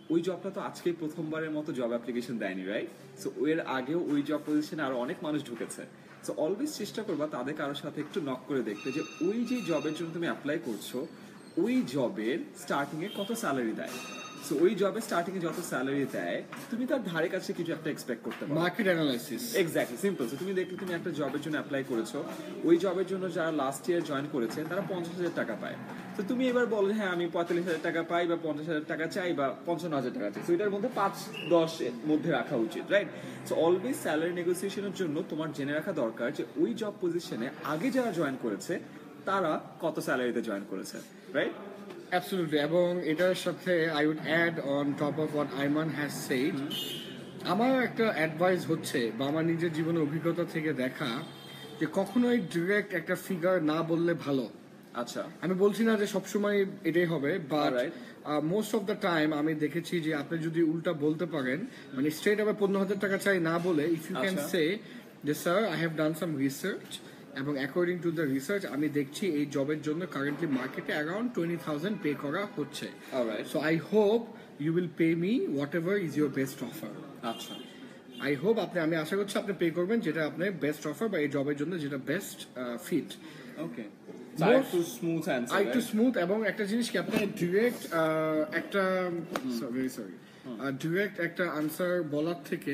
ওই জবটা তো আজকেই প্রথমবারের মতো জব অ্যাপ্লিকেশন দেয়নি, রাইট? সো এর আগেও ওই জব পজিশনে আরো অনেক মানুষ ঢুকেছে। সো অলওয়েজ চেষ্টা করবা তাদের কারোর সাথে একটু নক করে দেখতে যে ওই যে জবের জন্য তুমি অ্যাপ্লাই করছো ওই জবের স্টার্টিং এ কত স্যালারি দেয়। সো ওই জবে স্টার্টিং এ যত স্যালারি দেয় তুমি তার ধারে কাছে কিছু একটা এক্সপেক্ট করতে পারো। Market analysis, exactly, simple. So তুমি দেখলে তুমি একটা জবের জন্য অ্যাপ্লাই করেছো, ওই জবের জন্য যারা লাস্ট ইয়ার জয়েন করেছে তারা 50,000 টাকা পায়। তো তুমি এবার বলো হ্যাঁ আমি 45,000 টাকা পাই বা 50,000 টাকা চাই বা 55,000 টাকা চাই, সো এটার মধ্যে 5-10 এর মধ্যে রাখা উচিত, রাইট? সো অলওয়েজ স্যালারি নেগোসিয়েশনের জন্য তোমার জেনে রাখা দরকার যে ওই জব পজিশনে আগে যারা জয়েন করেছে তারা কত স্যালারিতে জয়েন করেছে, রাইট? অ্যাবসলিউটলি। এবং এটার সাথে I would add on top of what Ayman has said, আমার একটা অ্যাডভাইস হচ্ছে বা আমার নিজের জীবনের অভিজ্ঞতা থেকে দেখা যে কখনোই ডিরেক্ট একটা ফিগার না বললে ভালো। আচ্ছা, আমি বলছি না যে সবসময় এটাই হবে, but Alright. Most of the time আমি দেখেছি যে আপনি যদি উল্টা বলতে পারেন, মানে স্ট্রেট আবার 15,000 টাকা চাই না বলে, ইফ ইউ ক্যান আচ্ছা। সে যে sir I have done some research এবং অ্যাকর্ডিং টু দ্য রিসার্চ আমি দেখছি এই জবের জন্য কারেন্টলি মার্কেটে অ্যারাউন্ড 20,000 পে করা হচ্ছে। Alright. So I hope you will pay me whatever is your best offer. আচ্ছা, আই হোপ আমি আশা করছি আপনি পে করবেন যেটা আপনার বেস্ট অফার বা এই জবের জন্য যেটা বেস্ট ফিট। ওকে। Most- একটু স্মুথ অ্যান্সার, আর একটু স্মুথ এবং একটা জিনিস কি আপনি ডিরেক্ট একটা ভেরি সরি ডিরেক্ট একটা আনসার বলার থেকে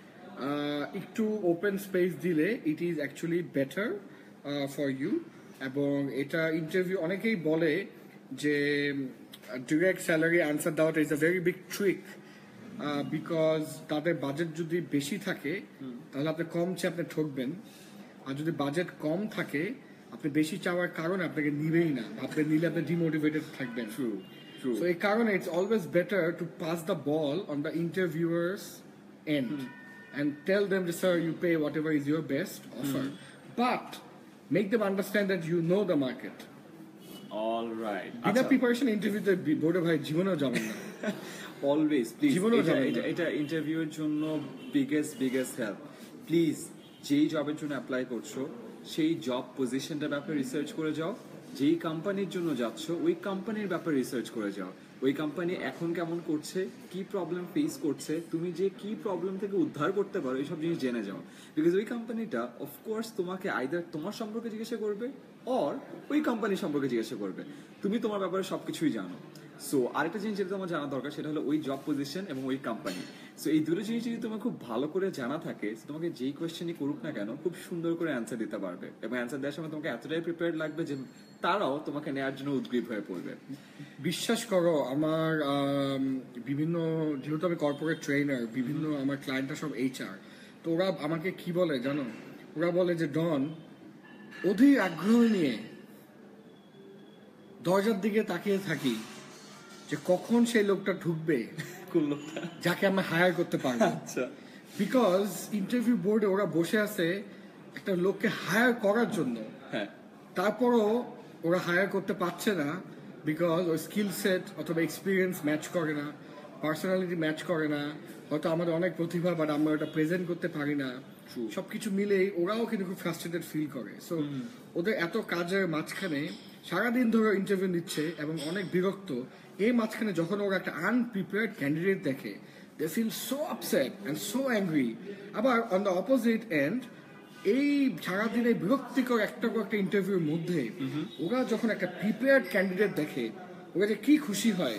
একটু ওপেন স্পেস দিলে it is actually better for you. এবং এটা ইন্টারভিউ অনেকেই বলে যে ডিরেক্ট স্যালারি আনসার দেওয়াটা is a very big trick, because তাদের বাজেট যদি বেশি থাকে তাহলে আপনি কম চেয়ে আপনি ঠকবেন, আর যদি বাজেট কম থাকে আপনি বেশি চাওয়ার কারণে আপনাকে নিবেই না, আপনি নিলে আপনি ডিমোটিভেটেড থাকবেন। True true. So এই কারণে it's always better to pass the ball on the interviewer's end and tell them, sir, you pay whatever is your best offer, but make them understand that you know the market. Alright. বিনা preparation ইন্টারভিউতে বোর্ডে ভাই জীবনেও যাবেন না। Always please, জীবনেও যাবেন না। এটা ইন্টারভিউয়ের জন্য বিগেস্ট হেল্প। প্লিজ যেই জবের জন্য অ্যাপ্লাই করছো সেই জব পজিশনটার ব্যাপারে রিসার্চ করে যাও, যেই কোম্পানির জন্য যাচ্ছ ওই কোম্পানির ব্যাপারে রিসার্চ করে যাও, ওই কোম্পানি এখন কেমন করছে, কি প্রবলেম ফেস করছে, তুমি যে কি প্রবলেম থেকে উদ্ধার করতে পারো এইসব জিনিস জেনে যাও। বিকজ ওই কোম্পানিটা অফকোর্স তোমাকে আইদার তোমার সম্পর্কে জিজ্ঞাসা করবে অর ওই কোম্পানি সম্পর্কে জিজ্ঞাসা করবে, তুমি তোমার ব্যাপারে সবকিছুই জানো। সো আরেকটা জিনিস যেটা তোমার জানা দরকার সেটা হলো ওই জব পজিশন এবং ওই কোম্পানি। সো এই দুটো জিনিস যদি তোমার খুব ভালো করে জানা থাকে তোমাকে যেই কোয়েশ্চেনই করুক না কেন খুব সুন্দর করে অ্যান্সার দিতে পারবে, এবং অ্যান্সার দেওয়ার সময় তোমাকে এতটাই প্রিপেয়ার্ড লাগবে যে তারাও তোমাকে নেওয়ার জন্য উদ্গ্রীব হয়ে পড়বে। বিশ্বাস করো আমার বিভিন্ন, যেহেতু আমি কর্পোরেট ট্রেনার, বিভিন্ন আমার ক্লায়েন্টরা সব HR, তো ওরা আমাকে কি বলে জানো, ওরা বলে যে ডন অধীর আগ্রহ নিয়ে দরজার দিকে তাকিয়ে থাকি যে কখন সেই লোকটা ঢুকবে কোন লোকটা? যাকে আমরা হায়ার করতে পারবো। আচ্ছা, বিকজ ইন্টারভিউ বোর্ডে ওরা বসে আছে একটা লোককে হায়ার করার জন্য, হ্যাঁ, তারপরও ওরা হায়ার করতে পারছে না বিকজ ওর স্কিল সেট অথবা এক্সপিরিয়েন্স ম্যাচ করে না, পার্সোনালিটি ম্যাচ করে না, হয়তো আমাদের অনেক প্রতিভা বাট আমরা ওটা প্রেজেন্ট করতে পারি না। True. সবকিছু মিলেই ওরাও কিন্তু খুব ফ্রাস্ট্রেটেড ফিল করে। সো ওদের এত কাজের মাঝখানে সারাদিন ধরে ইন্টারভিউ নিচ্ছে এবং অনেক বিরক্ত, এই মাঝখানে যখন ওরা একটা আনপ্রিপেয়ার্ড ক্যান্ডিডেট দেখে they feel so upset and so angry. আবার অন দ্য অপোজিট এন্ড এই সারাদিন এই বিরক্তিকর একটা ইন্টারভিউর মধ্যে ওরা যখন একটা প্রিপেয়ার্ড ক্যান্ডিডেট দেখে ওরা যে কি খুশি হয়,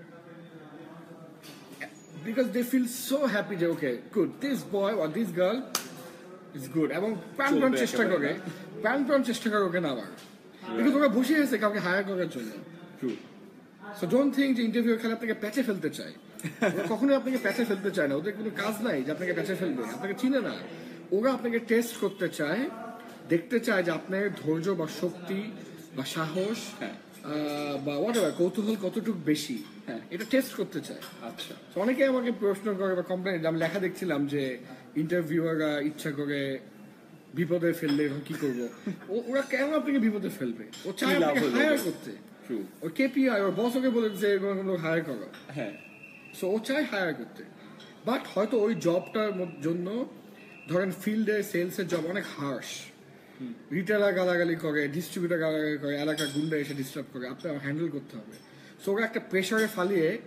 because they feel so happy যে okay good, this boy or this girl is good, এবং প্রাণপণ চেষ্টা করে ওকে নেওয়ার, বিকজ ওরা বসে আছে কাউকে হায়ার করার জন্য। ট্রু। সো ডোন্ট থিঙ্ক যে ইন্টারভিউ খেলে আপনাকে প্যাচে ফেলতে চায়, ওরা কখনোই আপনাকে প্যাচে ফেলতে চায় না, ওদের কোনো কাজ নাই যে আপনাকে প্যাচে ফেলবে, আপনাকে চিনে না। ওরা আপনাকে টেস্ট করতে চায়, দেখতে চায় যে আপনার ধৈর্য বা শক্তি বা সাহস হ্যাঁ। বা হোয়াটএভার কৌতূহল কতটুকু বেশি, হ্যাঁ। এটা টেস্ট করতে চায়। আচ্ছা, তো অনেকে আমাকে প্রশ্ন করে বা কমপ্লেন, আমি লেখা দেখছিলাম যে ইন্টারভিউয়াররা ইচ্ছা করে বিপদে ফেললে এখন কি করবো। ওরা কেন আপনাকে বিপদে ফেলবে? ও চায় কি লাভ আপনাকে হলো হায়ার ওদের? করতে। ট্রু। ওর কেপিআই ওর বস ওকে বলে যে হায়ার করো, হ্যাঁ, সো ও চায় হায়ার করতে। বাট হয়তো ওই জবটার জন্য ধরেন ফিল্ডে সেলসের জব অনেক হার্শ, রিটেলার গালাগালি করে, ডিস্ট্রিবিউটার গালাগালি করে, এলাকার গুন্ডা এসে ডিস্টার্ব করে, আপনার হ্যান্ডেল করতে হবে। সো ওরা একটা প্রেশারে ফালিয়ে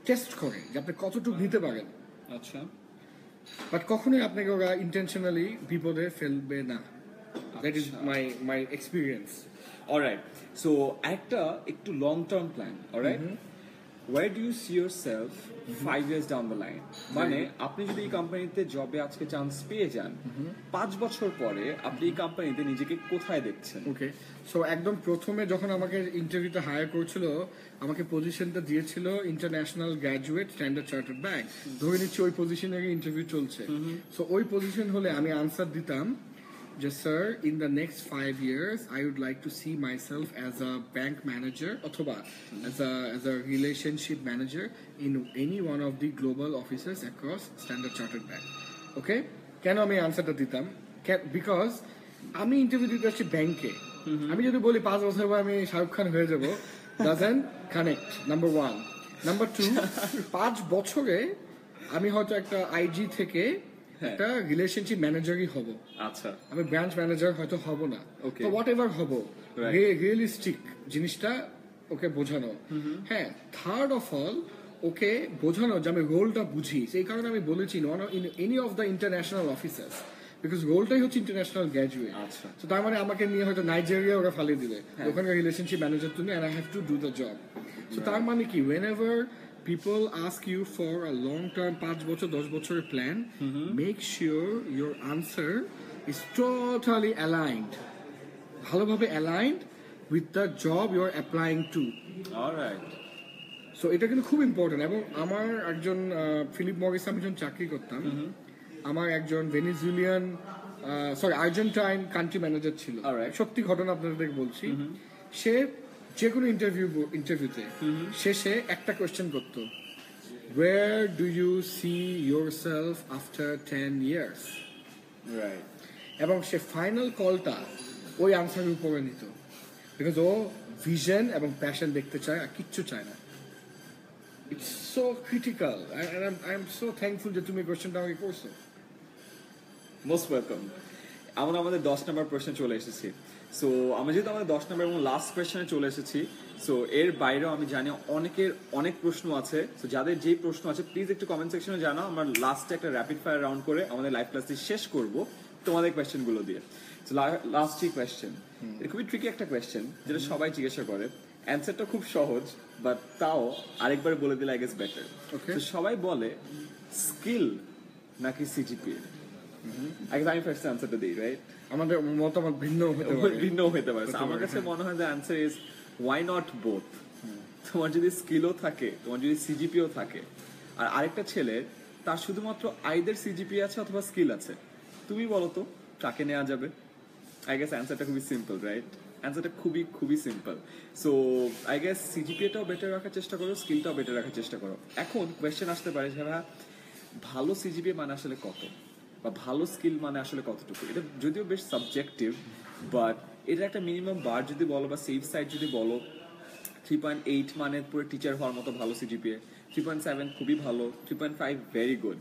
টেস্ট করে যে আপনি কতটুকু নিতে পারেন, আচ্ছা, বাট কখনোই আপনাকে ওরা ইন্টেনশনালি বিপদে ফেলবে না। That is my experience. Alright, so একটা একটু long term plan, alright, where do you see yourself 5 years down the line? মানে আপনি যদি এই কোম্পানিতে জবে আজকে চান্স পেয়ে যান, 5 বছর পরে আপনি এই কোম্পানিতে নিজেকে কোথায় দেখছেন? ওকে, সো একদম প্রথমে যখন আমাকে ইন্টারভিউতে হায়ার করছিল, আমাকে পজিশনটা দিয়েছিল international graduate Standard Chartered Bank. ধরে নিচ্ছি ওই পজিশনে ইন্টারভিউ চলছে। সো ওই পজিশন হলে আমি আনসার দিতাম যে sir, in the next 5 years I would like to see myself as a bank manager অথবা as a relationship manager in any one of the global offices across Standard Chartered Bank. Okay, কেন আমি আনসারটা দিতাম? Because আমি interview দিতে আসছি ব্যাংকে। আমি যদি বলি 5 বছর পর আমি শাহরুখ খান হয়ে যাবো, ডাজন্ট কানেক্ট, নাম্বার 1। নাম্বার 2, 5 বছরে আমি হয়তো একটা আইজি থেকে একটা রিলেশনশিপ ম্যানেজারই হব। আচ্ছা, আমি ব্রাঞ্চ ম্যানেজার হয়তো হব না, তো হোয়াট এভার হব, রিয়েলিস্টিক জিনিসটা ওকে বোঝানো। হ্যাঁ, থার্ড অফ অল ওকে বোঝানো যে আমি রোলটা বুঝি। সেই কারণে আমি বলেছি in any of the international officers, because রোলটাই হচ্ছে ইন্টারন্যাশনাল গ্র্যাজুয়েট। আচ্ছা, তো তার মানে আমাকে নিয়ে হয়তো নাইজেরিয়া ওরা ফালিয়ে দিবে, ওখানকার রিলেশনশিপ ম্যানেজার তুমি, and I have to do the job. So তার মানে কি, whenever people ask you for a long-term 5 বছর 10 বছরের plan, make sure your answer is totally aligned, ভালোভাবে aligned with the job you are applying to. Alright, so এটা কিন্তু খুব important. এবং আমার একজন ফিলিপ মরিস, আমি যখন চাকরি করতাম, আমার একজন ভেনিজুয়েলিয়ান আর্জেন্টাইন কান্ট্রি ম্যানেজার ছিল। সত্যি ঘটনা আপনাদের বলছি। সে যে কোনো ইন্টারভিউতে শেষে একটা কোয়েশ্চেন করতো, where do you see yourself after 10 years? Right, এবং সে ফাইনাল কলটা ওই আনসারের উপরে নিত, বিকজ ও ভিশন এবং প্যাশন দেখতে চায়, আর কিচ্ছু চায় না। It's so critical, I am so thankful যে তুমি কোয়েশ্চেনটা আমাকে করছো। Most welcome. আমরা আমাদের 10 নম্বর প্রশ্নে চলে এসেছি। সো আমরা যেহেতু আমাদের 10 নম্বর এবং লাস্ট কোয়েশ্চনে চলে এসেছি, সো এর বাইরেও আমি জানি অনেকের অনেক প্রশ্ন আছে। সো যাদের যেই প্রশ্ন আছে প্লিজ একটু কমেন্ট সেকশনে জানাও। আমরা লাস্টে একটা র্যাপিড ফায়ার রাউন্ড করে আমাদের লাইভ ক্লাসটি শেষ করব তোমাদের কোয়েশ্চেনগুলো দিয়ে। সো লাস্ট কোয়েশ্চেন, এটা খুবই ট্রিকি একটা কোয়েশ্চেন যেটা সবাই জিজ্ঞাসা করে। অ্যান্সারটা খুব সহজ, বাট তাও আরেকবার বলে দিলে আই গেস বেটার। তো সবাই বলে স্কিল নাকি সিজিপিএ? আমি ফার্স্ট অ্যান্সারটা দিই, রাইট? আমাদের মতামত ভিন্ন হতে পারে। আমার কাছে মনে হয় যে answer is why not both. তোমার যদি স্কিলও থাকে, তোমার যদি সিজিপিও থাকে, আর আরেকটা ছেলের তার শুধুমাত্র আইদার সিজিপি আছে অথবা স্কিল আছে, তুমি বলো তো কাকে নেওয়া যাবে? আই গেস অ্যান্সারটা খুবই সিম্পল, রাইট? অ্যান্সারটা খুবই সিম্পল। সো আই গেস সিজিপিএটাও বেটার রাখার চেষ্টা করো, স্কিলটাও বেটার রাখার চেষ্টা করো। এখন কোয়েশ্চেন আসতে পারে যে ভালো সিজিপিএ মানে আসলে কত, বা ভালো স্কিল মানে আসলে কতটুকু? এটা যদিও বেশ সাবজেক্টিভ, বাট এটা একটা মিনিমাম বার যদি বলো বা সেফ সাইড যদি বলো, 3.8 মানে পুরো টিচার হওয়ার মতো ভালো সিজিপিএ, 3.7 খুবই ভালো, 3.5 ভেরি গুড,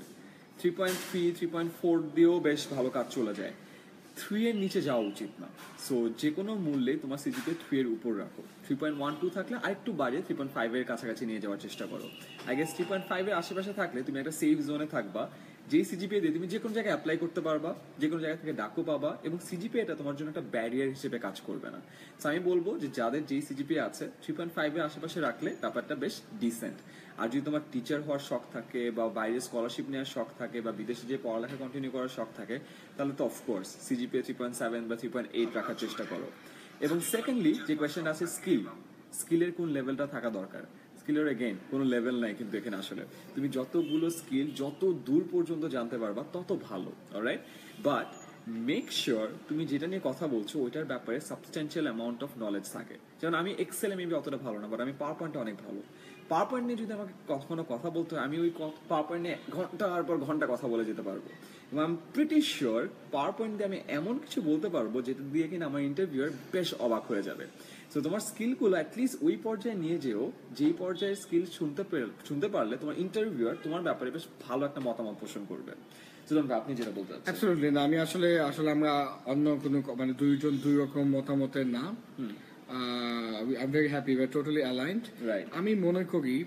3.3 3.4 দিয়েও বেশ ভালো কাজ চলে যায়। 3 এর নিচে যাওয়া উচিত না। সো যে কোনো মূল্যে তোমার সিজিপিএ 3 এর উপর রাখো। 3.12 থাকলে আরেকটু বাড়িয়ে 3.5 এর কাছাকাছি নিয়ে যাওয়ার চেষ্টা করো। আই গেস 3.5 এর আশেপাশে থাকলে তুমি একটা সেফ জোনে থাকবা, যেই সিজিপিএ দিয়ে তুমি যে কোনো জায়গায় অ্যাপ্লাই করতে পারবা, যে কোনো জায়গা থেকে ডাকও পাবা, এবং সিজিপিএটা তোমার জন্য একটা ব্যারিয়ার হিসেবে কাজ করবে না। সো আমি বলবো যে যাদের যেই সিজিপিএ আছে 3.5 এর আশেপাশে রাখলে ব্যাপারটা বেশ ডিসেন্ট। আর যদি তোমার টিচার হওয়ার শখ থাকে, বা বাইরে স্কলারশিপ নেওয়ার শখ থাকে, বা বিদেশে যে পড়ালেখা কন্টিনিউ করার শখ থাকে, তাহলে তো অফকোর্স সিজিপিএ 3.7 বা 3.8 রাখার চেষ্টা করো। এবং সেকেন্ডলি যে কোয়েশ্চেন আছে স্কিলের কোন লেভেলটা থাকা দরকার? স্কিলের এগেইন কোনো লেভেল নাই, কিন্তু এখানে আসলে তুমি যতগুলো স্কিল যত দূর পর্যন্ত জানতে পারবা তত ভালো, অলরাইট? বাট মেক শিওর তুমি যেটা নিয়ে কথা বলছো ওইটার ব্যাপারে সাবস্টেন্সিয়াল অ্যামাউন্ট অফ নলেজ থাকে। যেমন আমি এক্সেলে মেবি অতটা ভালো না, বাট আমি পাওয়ার পয়েন্টে অনেক ভালো। পাওয়ার পয়েন্ট নিয়ে যদি আমাকে কখনো কথা বলতে হয়, আমি ওই পাওয়ার পয়েন্ট নিয়ে ঘন্টার পর ঘন্টা কথা বলে যেতে পারবো। এবং I am pretty sure PowerPoint দিয়ে আমি এমন কিছু বলতে পারবো যেটা দিয়ে কিনা আমার ইন্টারভিউয়ার বেশ অবাক হয়ে যাবে। সো তোমার স্কিলগুলো অ্যাটলিস্ট ওই পর্যায়ে নিয়ে যেও যেই পর্যায়ে স্কিল শুনতে পারলে তোমার ইন্টারভিউয়ার তোমার ব্যাপারে বেশ ভালো একটা মতামত পোষণ করবে। আপনি যেটা বলতে চাচ্ছেন। অ্যাবসলিউটলি না, আমি আসলে আমরা অন্য কোনো মানে দুইজন দুই রকম মতামতের না। I am very happy, we are totally aligned. Right. আমি মনে করি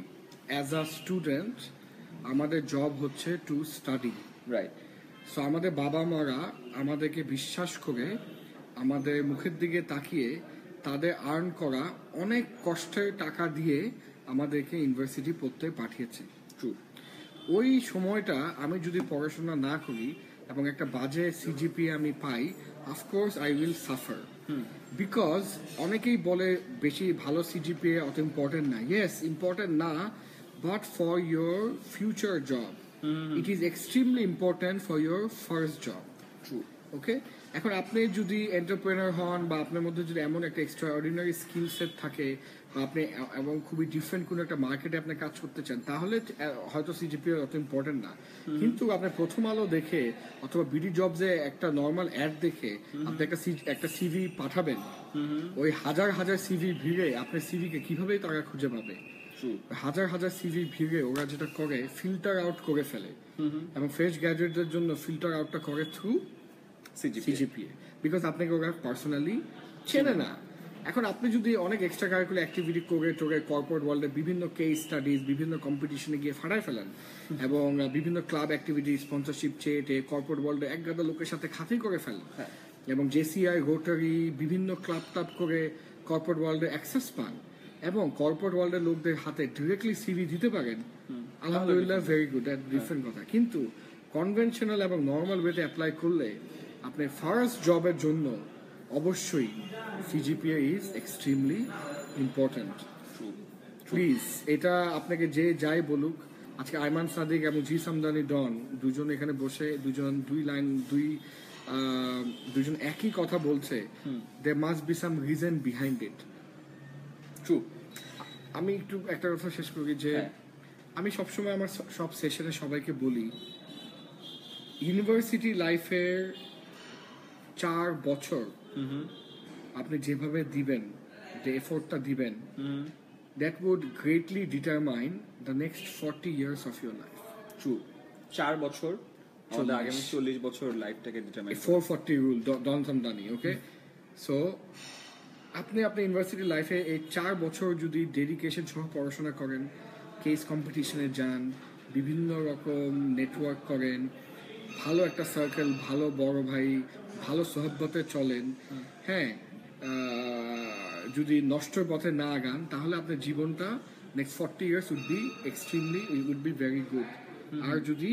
অ্যাজ আ স্টুডেন্ট আমাদের জব হচ্ছে টু স্টাডি। রাইট। সো আমাদের বাবা মারা আমাদেরকে বিশ্বাস করে আমাদের মুখের দিকে তাকিয়ে তাদের আর্ন করা অনেক কষ্টের টাকা দিয়ে আমাদেরকে ইউনিভার্সিটি পড়তে পাঠিয়েছে। ট্রু। ওই সময়টা আমি যদি পড়াশোনা না করি এবং একটা বাজে সিজিপিএ আমি পাই, of course I will suffer. Because অনেকেই বলে বেশি ভালো সিজিপিএ অত ইম্পর্টেন্ট না। ইয়েস, ইম্পর্টেন্ট না, but for your future job it is extremely important for your first job. True. Okay, এখন আপনি যদি এন্টারপ্রেনার হন বা আপনার মধ্যে যদি এমন একটা এক্সট্রা অর্ডিনারি স্কিল সেট থাকে বা আপনি এবং খুবই ডিফারেন্ট কোনো একটা মার্কেটে আপনি কাজ করতে চান, তাহলে হয়তো সিজিপিএ অত ইম্পর্টেন্ট না। কিন্তু আপনি প্রথম আলো দেখে অথবা বিডি জবসে একটা নর্মাল অ্যাড দেখে আপনি একটা সিভি পাঠাবেন, ওই হাজার হাজার সিভি ভিড়ে আপনার সিভিকে কিভাবে তারা খুঁজে পাবে? হাজার হাজার সিভি ভিড়ে ওরা যেটা করে ফিল্টার আউট করে ফেলে, এবং ফ্রেশ গ্র্যাজুয়েটদের জন্য ফিল্টার আউটটা করে থ্রু সিজিপিএ, বিকজ আপনাকে ওরা পার্সোনালি চেনে না। এখন আপনি যদি অনেক এক্সট্রা কারিকুলার অ্যাক্টিভিটি করে টোরে কর্পোরেট ওয়ার্ল্ডে বিভিন্ন কেস স্টাডিজ বিভিন্ন কম্পিটিশনে গিয়ে ফাটায় ফেলেন এবং বিভিন্ন ক্লাব অ্যাক্টিভিটি স্পন্সরশিপ চেয়ে কর্পোরেট ওয়ার্ল্ডে এক গাদা লোকের সাথে খাতির করে ফেলেন এবং জেসিআই রোটারি বিভিন্ন ক্লাব টাব করে কর্পোরেট ওয়ার্ল্ডে অ্যাক্সেস পান এবং কর্পোরেট ওয়ার্ল্ডের লোকদের হাতে ডিরেক্টলি সিভি দিতে পারেন, আলহামদুলিল্লাহ, ভেরি গুড, দ্যাট ডিফারেন্ট কথা। কিন্তু কনভেনশনাল এবং নর্মাল ওয়েতে অ্যাপ্লাই করলে আপনি ফার্স্ট জবের জন্য অবশ্যই CGPA is extremely important. Please, এটা আপনাকে যে যাই বলুক, আজকে আইমান সাদিক এবং জি সামদানি ডন দুজন এখানে বসে দুজন একই কথা বলছে, there must be some reason behind it. True. আমি একটু একটা কথা শেষ করি যে আমি সবসময় আমার সব সেশনে সবাইকে বলি, ইউনিভার্সিটি লাইফের 4 বছর আপনি যেভাবে দিবেন, যে এফোর্টটা দিবেন, that would greatly determine the next 40 years of your life. True. 4 বছর আমাদের আগামী 40 বছর লাইফটাকে ডিটারমাইন করে। 440 rule, Don Samdani. Okay, so আপনি আপনার ইউনিভার্সিটি লাইফে এই 4 বছর যদি ডেডিকেশন সহ পড়াশোনা করেন, কেস কম্পিটিশনে যান, বিভিন্ন রকম নেটওয়ার্ক করেন, ভালো একটা সার্কেল, ভালো বড় ভাই, ভালো সোহবতে চলেন, হ্যাঁ, যদি নষ্ট পথে না আগান, তাহলে আপনার জীবনটা next 40 years would be very good. আর যদি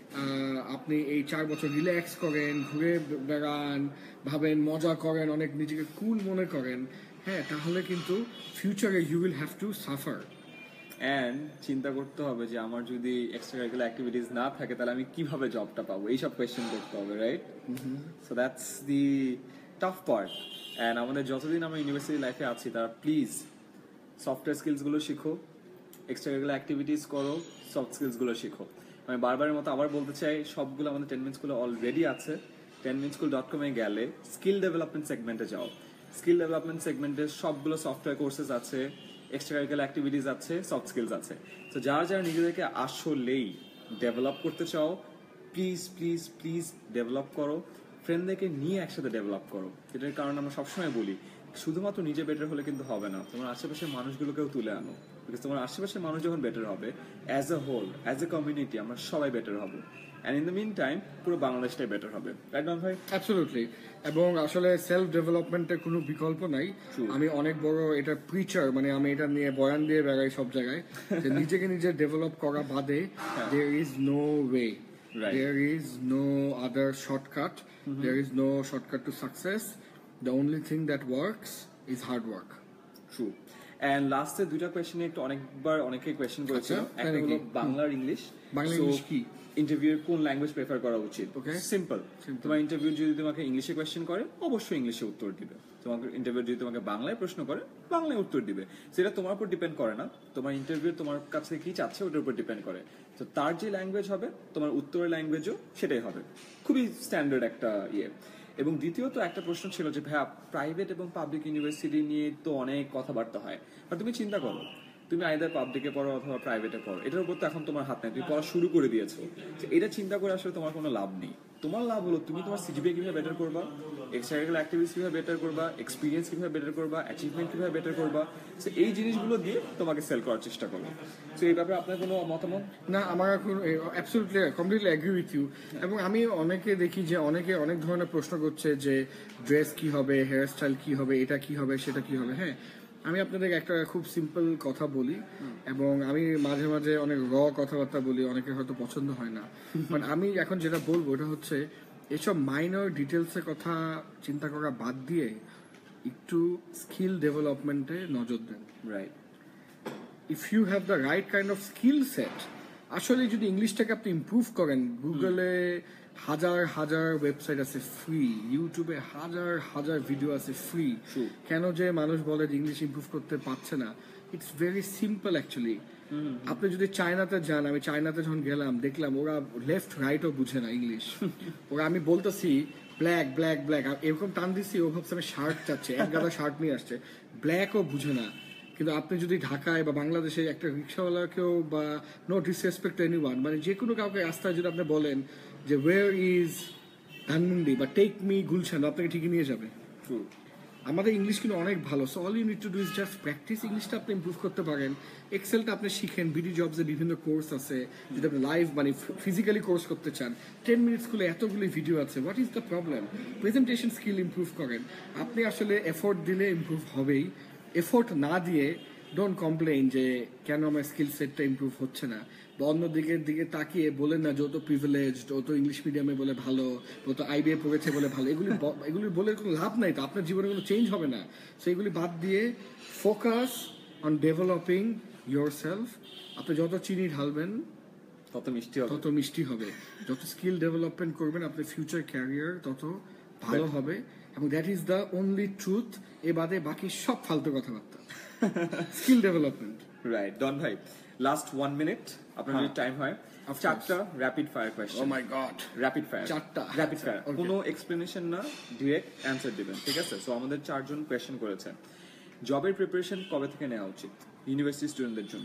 আপনি এই 4 বছর রিল্যাক্স করেন, ঘুরে বেড়ান, ভাবেন, মজা করেন, অনেক নিজেকে কুল মনে করেন, হ্যাঁ, তাহলে কিন্তু ফিউচারে you will have to suffer. And চিন্তা করতে হবে যে আমার যদি এক্সট্রা কারিকুলার অ্যাক্টিভিটিস না থাকে তাহলে আমি কিভাবে জবটা পাবো, এইসব কোয়েশ্চেন করতে হবে, right? So that's the tough part. And আমাদের যতদিন আমরা ইউনিভার্সিটি লাইফে আছি তারা প্লিজ সফটওয়্যার স্কিলসগুলো শিখো, এক্সট্রা কারিকুলার অ্যাক্টিভিটিস করো, সফট স্কিলসগুলো শিখো। আমি বারবারের মতো আবার বলতে চাই, সবগুলো আমাদের 10 minute স্কুলে অলরেডি আছে। 10minuteschool.com এ গেলে স্কিল ডেভেলপমেন্ট সেগমেন্টে যাও। স্কিল ডেভেলপমেন্ট সেগমেন্টে সবগুলো সফটওয়্যার কোর্সেস আছে, এক্সট্রা কারিকুলার অ্যাক্টিভিটিস আছে, সফট স্কিলস আছে। তো যারা যারা নিজেদেরকে আসলেই ডেভেলপ করতে চাও, প্লিজ প্লিজ প্লিজ ডেভেলপ করো, ফ্রেন্ডদেরকে নিয়ে একসাথে ডেভেলপ করো। এটার কারণ আমরা সবসময় বলি, শুধুমাত্র নিজে বেটার হলে কিন্তু হবে না, তোমার আশেপাশের মানুষগুলোকেও তুলে আনো। বিকজ তোমার আশেপাশের মানুষ যখন বেটার হবে, as a whole, as a community আমরা সবাই বেটার হবো। And in the meantime পুরো বাংলাদেশটাই বেটার হবে, রাইট না ভাই? অ্যাবসলিউটলি। এবং আসলে সেলফ ডেভেলপমেন্টের কোনো বিকল্প নাই। আমি অনেক বড় এটা প্রিচার, মানে আমি এটা নিয়ে বয়ান দিয়ে বেড়াই সব জায়গায়, যে নিজেকে নিজে ডেভেলপ করা বাদে there is no way, there is no other shortcut, there is no shortcut to success. The only thing that works is hard work. True. And লাস্টে দুইটা কোয়েশ্চেনে একটু অনেকবার অনেকেই কোয়েশ্চেন করেছিল। একটা হলো বাংলা আর ইংলিশ। বাংলা ইংলিশ কি? ইন্টারভিউ কোন ল্যাঙ্গুয়েজ প্রেফার করা উচিত? ওকে, সিম্পল। তোমার ইন্টারভিউ যদি তোমাকে ইংলিশে কোয়েশ্চেন করে, অবশ্যই ইংলিশে উত্তর দিবে। তোমাকে ইন্টারভিউ যদি তোমাকে বাংলায় প্রশ্ন করে, বাংলায় উত্তর দিবে। সেটা তোমার উপর ডিপেন্ড করে না, তোমার ইন্টারভিউ তোমার কাছে কি চাচ্ছে ওটার উপর ডিপেন্ড করে। তো তার যে ল্যাঙ্গুয়েজ হবে, তোমার উত্তরের ল্যাঙ্গুয়েজও সেটাই হবে। খুবই স্ট্যান্ডার্ড একটা ইয়ে। এবং দ্বিতীয়ত একটা প্রশ্ন ছিল যে ভাইয়া, প্রাইভেট এবং পাবলিক ইউনিভার্সিটি নিয়ে তো অনেক কথাবার্তা হয়, আর তুমি চিন্তা করো, তুমি আইদার পাবলিকে পড়ো অথবা প্রাইভেটে পড়ো, এটার উপর তো এখন তোমার হাত নেই, তুমি পড়া শুরু করে দিয়েছো। এটা চিন্তা করে আসলে তোমার কোনো লাভ নেই। তোমার লাভ হলো তুমি তোমার সিজিপিএ কিভাবে বেটার করবা, এক্সট্রা কারিকুলার অ্যাক্টিভিটিস কিভাবে বেটার করবা, এক্সপিরিয়েন্স কিভাবে বেটার করবা, অ্যাচিভমেন্ট কিভাবে বেটার করবা। সো এই জিনিসগুলো দিয়ে তোমাকে সেল করার চেষ্টা করবো। সো এই ব্যাপারে আপনার কোনো মতামত? না, আমার এখন absolutely completely agree with you. এবং আমি অনেকে দেখি যে অনেকে অনেক ধরনের প্রশ্ন করছে যে ড্রেস কি হবে, হেয়ার স্টাইল কি হবে, এটা কি হবে, সেটা কি হবে। হ্যাঁ, আমি আপনাদের একটা খুব সিম্পল কথা বলি, এবং আমি মাঝে মাঝে অনেক কথাবার্তা বলি, অনেকের হয়তো পছন্দ হয় না, বাট আমি এখন যেটা বলবো এটা হচ্ছে এসব মাইনর ডিটেলসের কথা চিন্তা করা বাদ দিয়ে একটু স্কিল ডেভেলপমেন্টে নজর দেন। Right. If you have the right kind of skill set, আসলে যদি ইংলিশটাকে আপনি ইমপ্রুভ করেন, গুগলে হাজার হাজার ওয়েবসাইট আছে ফ্রি, ইউটিউবে হাজার হাজার ভিডিও আছে ফ্রি। কেন যে মানুষ বলে যে ইংলিশ ইমপ্রুভ করতে পারছে না, ইটস ভেরি সিম্পল অ্যাকচুয়ালি। আপনি যদি চায়নাতে যান, আমি চায়নাতে যখন গেলাম দেখলাম ওরা লেফট রাইটও বুঝে না ইংলিশ। ওরা আমি বলতেছি ব্ল্যাক ব্ল্যাক ব্ল্যাক, এরকম টান দিচ্ছি, ও ভাবছে আমি শার্ট চাচ্ছে, এক গাদা শার্ট নিয়ে আসছে, ব্ল্যাকও বুঝে না। কিন্তু আপনি যদি ঢাকায় বা বাংলাদেশে একটা রিক্সাওয়ালাকেও, বা নো ডিসরেসপেক্ট টু এনিওয়ান, মানে যে কোনো কাউকে রাস্তায় যদি আপনি বলেন যে ওয়ের ইজ ধানমন্ডি বা টেক মি গুলশান, আপনাকে ঠিকই নিয়ে যাবে। আমাদের ইংলিশ কিন্তু অনেক ভালো। So all you need to do is just practice. ইংলিশটা আপনি ইমপ্রুভ করতে পারেন, এক্সেলটা আপনি শিখেন, বিডি জবসে বিভিন্ন কোর্স আছে, যদি আপনি লাইভ মানে ফিজিক্যালি কোর্স করতে চান 10 মিনিট স্কুলে এতগুলি ভিডিও আছে। What is the problem? Presentation skill improve করেন। আপনি আসলে এফোর্ট দিলে ইমপ্রুভ হবেই। এফোর্ট না দিয়ে ডোন্ট কমপ্লেইন যে কেন আমার স্কিল সেটটা ইমপ্রুভ হচ্ছে না, বা অন্য দিকে তাকিয়ে বলেন না যে ও তো প্রিভিলেজড, ও তো ইংলিশ মিডিয়ামে বলে ভালো, ও তো আইবিএ পড়েছে বলে ভালো। এগুলি বলে কোনো লাভ নাই, তো আপনার জীবনে কোনো চেঞ্জ হবে না। সো এগুলি বাদ দিয়ে focus on developing yourself. আপনি যত চিনি ঢালবেন তত মিষ্টি হবে। যত স্কিল ডেভেলপমেন্ট করবেন আপনার ফিউচার ক্যারিয়ার তত ভালো হবে, এবং that is the only truth. এ বাদে বাকি সব ফালতু কথাবার্তা। Skill development. রাইট। ডন ভাই, লাস্ট 1 মিনিট আপনার যদি টাইম হয়, 4টা rapid fire question. Oh my god, rapid fire. 4টা র্যাপিড ফায়ার, কোনো এক্সপ্লেনেশন না, ডিরেক্ট অ্যানসার দিবেন, ঠিক আছে? সো আমাদের 4 জন কোয়েশ্চেন করেছেন। জবের প্রিপারেশন কবে থেকে নেওয়া উচিত ইউনিভার্সিটি স্টুডেন্টদের জন্য?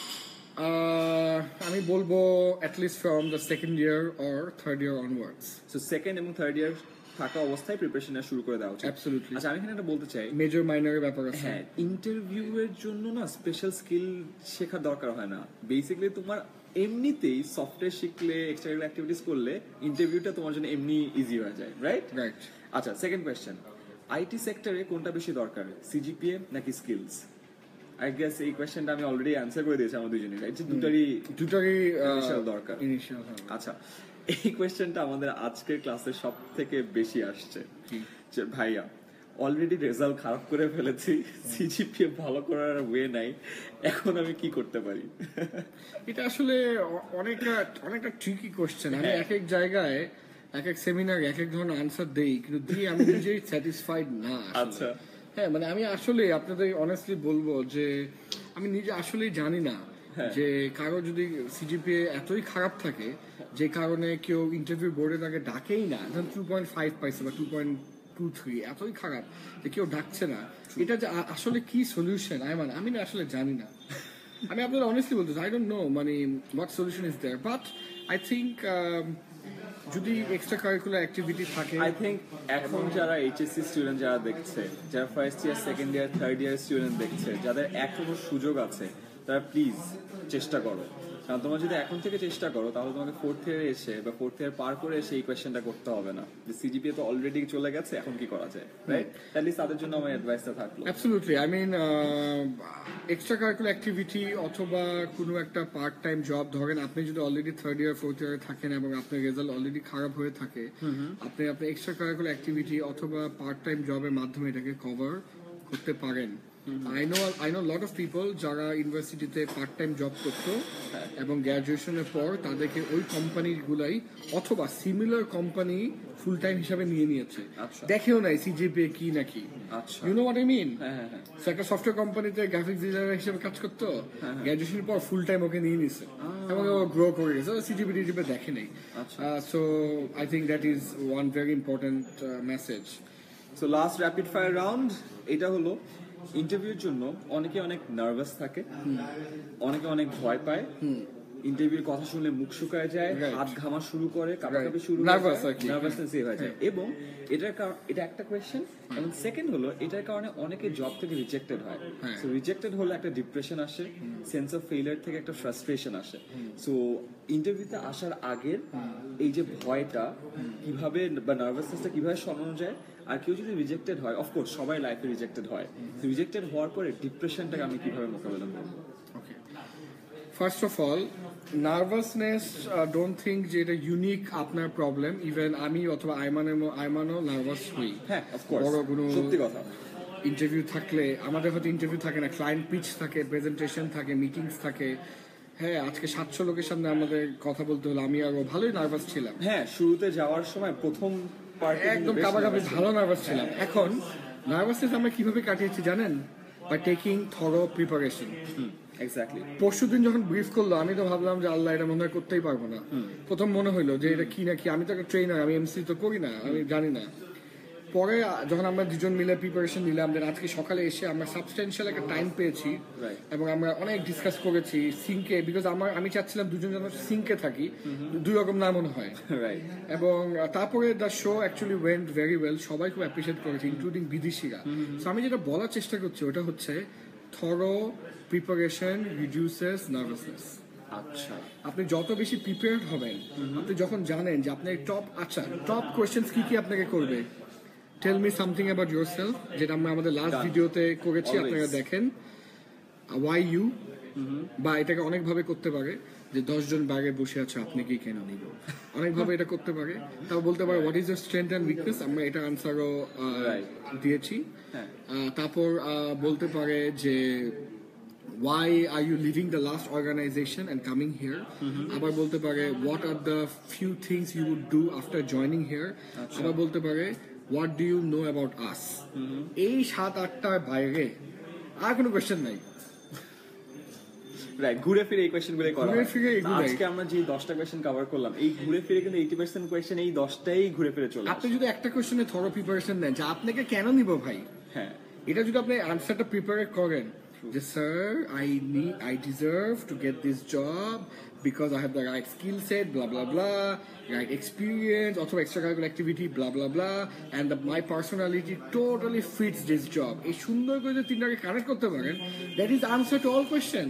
আমি বলবো at least from the second year or third year onwards. So second এবং থার্ড ইয়ার থাকা অবস্থায় প্রিপারেশন শুরু করে দেওয়া উচিত। অ্যাবসলিউটলি। আচ্ছা, আমি এখানে একটা বলতে চাই, মেজর মাইনরের ব্যাপার আছে। হ্যাঁ, ইন্টারভিউ এর জন্য না স্পেশাল স্কিল শেখার দরকার হয় না। বেসিক্যালি তোমার এমনিতেই সফটওয়্যার শিখলে, এক্সট্রা অ্যাক্টিভিটিস করলে ইন্টারভিউটা তোমার জন্য এমনি ইজি হয়ে যায়। রাইট। রাইট। আচ্ছা, সেকেন্ড কোয়েশ্চেন, আইটি সেক্টরে কোনটা বেশি দরকার, সিজিপিএ নাকি স্কিলস? আই গেস এই কোয়েশ্চেনটা আমি অলরেডি অ্যানসার করে দিয়েছি আমার দুজনের, রাইট? দুটারই ইনিশিয়াল দরকার। আচ্ছা, এই কোয়েশ্চেনটা আমাদের আজকের ক্লাসে সব থেকে বেশি আসছে যে ভাইয়া অলরেডি রেজাল্ট খারাপ করে ফেলেছি, সিজিপিএ ভালো করার ওয়ে নাই, এখন আমি কি করতে পারি? এটা আসলে অনেকটা ট্রিকি কোশ্চেন। আমি এক এক জায়গায় এক এক সেমিনারে এক এক ধরনের আনসার দেই, কিন্তু দিয়ে আমি নিজেই স্যাটিসফাইড না। আচ্ছা, হ্যাঁ, মানে আমি আসলে আপনাদের অনেস্টলি বলবো যে আমি নিজে আসলেই জানি না যে কারো যদি সিজিপিএ এতই খারাপ থাকে যে কারণে কেউ ইন্টারভিউ বোর্ডে তাকে ডাকেই না, 2.5 পাইছে বা 2.23, এতই খারাপ যে কেউ ডাকছে না, এটা যে আসলে কি সলিউশন আমি না আসলে জানি না। আমি আপনাদের অনেস্টলি বলতেছি, আই ডোন্ট নো মানে what solution is there, but I think যদি এক্সট্রা কারিকুলার অ্যাক্টিভিটি থাকে, আই থিঙ্ক এখন যারা এইচএসসি স্টুডেন্ট যারা দেখছে, যারা first year, second year, third year student দেখছে, যাদের এখনো সুযোগ আছে, তারা প্লিজ চেষ্টা করো। কারণ তোমরা যদি এখন থেকে চেষ্টা করো তাহলে তোমাকে ফোর্থ ইয়ারে এসে বা ফোর্থ ইয়ার পার করে এসে এই কোয়েশ্চেনটা করতে হবে না যে সিজিপিএ তো অলরেডি চলে গেছে, এখন কি করা যায়, রাইট? অ্যাট লিস্ট তাদের জন্য আমার অ্যাডভাইসটা থাকলো। Absolutely. I mean extra curricular activity অথবা কোনো একটা পার্ট টাইম জব, ধরেন আপনি যদি অলরেডি থার্ড ইয়ার ফোর্থ ইয়ারে থাকেন এবং আপনার রেজাল্ট অলরেডি খারাপ হয়ে থাকে, আপনি এক্সট্রা কারিকুলার অ্যাক্টিভিটি অথবা পার্ট টাইম জবের মাধ্যমে এটাকে কভার করতে পারেন। I know a lot of people যারা ইউনিভার্সিটিতে পার্ট টাইম জব করতো এবং গ্র্যাজুয়েশনের পর তাদেরকে ওই কোম্পানিগুলাই অথবা সিমিলার কোম্পানি ফুল টাইম হিসাবে নিয়ে নিয়েছে, দেখেও নাই সিজিপিএ কি নাকি। You know what I mean? একটা সফটওয়্যার কোম্পানিতে গ্রাফিক্স ডিজাইনার হিসেবে কাজ করতো, গ্র্যাজুয়েশনের পর ফুল টাইম ওকে নিয়ে নিছে এবং ও গ্রো করে গেছে, সিজিপিএ দেখে নেই। So I think that is one very important message. So last rapid fire round এটা হলো, ইন্টারভিউর জন্য অনেকে অনেক নার্ভাস থাকে, অনেকে অনেক ভয় পায়, ইন্টারভিউর কথা শুনলে মুখ শুকায় যায়, Right. হাত ঘামা শুরু করে, কাঁপাকাঁপি শুরু Nervous আর কি। নার্ভাসনেস হয়ে যায়। এবং এটা একটা কোয়েশ্চেন, এবং সেকেন্ড হলো এটার কারণে অনেকে জব থেকে রিজেক্টেড হয়। হ্যাঁ। সো রিজেক্টেড হলে একটা ডিপ্রেশন আসে, সেন্স অফ ফেলিয়ার থেকে একটা ফ্রাস্ট্রেশন আসে। সো ইন্টারভিউতে আসার আগের এই যে ভয়টা কিভাবে বা নার্ভাসনেসটা কিভাবে সরানো যায়, আর কেউ যদি রিজেক্টেড হয়, অফকোর্স সবাই লাইফে রিজেক্টেড হয়, রিজেক্টেড হওয়ার পরে ডিপ্রেশনটাকে আমি কিভাবে মোকাবেলা করবো? Okay, first of all nervousness don't think যে এটা ইউনিক আপনার প্রবলেম। ইভেন আমি অথবা আইমানও নার্ভাস হই। হ্যাঁ, অফকোর্স, বড় কোনো সত্যি কথা। ইন্টারভিউ থাকলে, আমাদের হয়তো ইন্টারভিউ থাকে না, ক্লায়েন্ট পিচ থাকে, প্রেজেন্টেশন থাকে, মিটিংস থাকে। হ্যাঁ, আজকে 700 লোকের সামনে আমাদের কথা বলতে হলো, আমি আরো ভালোই নার্ভাস ছিলাম। হ্যাঁ, শুরুতে যাওয়ার সময় প্রথম পার্টে একদম কাবাকাবি ভালো নার্ভাস ছিলাম। এখন নার্ভাসনেস আমরা কিভাবে কাটিয়েছি জানেন? By taking thorough preparation. Exactly. পরশুদিন যখন ব্রিফ করলো, আমি তো ভাবলাম যে আল্লাহ, এটা মনে হয় করতেই পারবো না। প্রথম মনে হইলো যে এটা কি না কি, আমি তো একটা ট্রেনার, আমি এমসি তো করি না, আমি জানি না। পরে যখন আমরা দুজন মিলে প্রিপারেশন নিলাম, দেন আজকে সকালে এসে আমরা সাবস্টেন্সিয়াল একটা টাইম পেয়েছি, এবং আমরা অনেক ডিসকাস করেছি সিঙ্কে, বিকজ আমি চাচ্ছিলাম দুজন যেন সিঙ্কে থাকি, দুই রকম না মনে হয়। এবং তারপরে the show actually went very well, সবাই খুব অ্যাপ্রিসিয়েট করেছে, ইনক্লুডিং বিদেশিরা। সো আমি যেটা বলার চেষ্টা করছি ওটা হচ্ছে থরো প্রিপারেশন রিডিউসেস নার্ভাসনেস। আচ্ছা, আপনি যত বেশি প্রিপেয়ার্ড হবেন, আপনি যখন জানেন যে আপনার টপ কোয়েশ্চেন্স কি কি আপনাকে করবে, tell me something about yourself, যেটা আমরা আমাদের লাস্ট ভিডিওতে করেছি, আপনারা দেখেন। ওয়াই ইউ, বা এটাকে অনেকভাবে করতে পারে যে 10 জন বাইরে বসে আছে, আপনি কি কেন নিব, অনেকভাবে এটা করতে পারে। তাও বলতে পারে what is your strength and weakness, আমরা এটা আনসারও দিয়েছি। তারপর বলতে পারে যে why are you leaving the last organization and coming here? আবার বলতে পারে what are the few things you would do after joining here? আবার বলতে পারে what do you know about us? এই 7-8টার বাইরে আর কোনো কোয়েশ্চেন নাই। রাইট, ঘুরে ফিরে এই কোয়েশ্চেনগুলো করা হয়। ঘুরে ফিরে এগুলাই। আজকে আমরা যে 10টা কোয়েশ্চেন কভার করলাম, এই ঘুরে ফিরে কিন্তু 80% কোয়েশ্চেন এই 10টাই ঘুরে ফিরে চলে আপনি আসে। যদি একটা কোয়েশ্চেনে থরো প্রিপারেশন দেন যে আপনাকে কেন নিব ভাই, হ্যাঁ, এটা যদি আপনি আনসারটা প্রিপেয়ার করেন যে sir I deserve to get this job because I have the right skill set, blah blah blah, right experience, অথবা extracurricular activity, blah blah blah, and my personality totally fits this job. এই সুন্দর করে যদি তিনটাকে connect করতে পারেন, that is answer to all questions.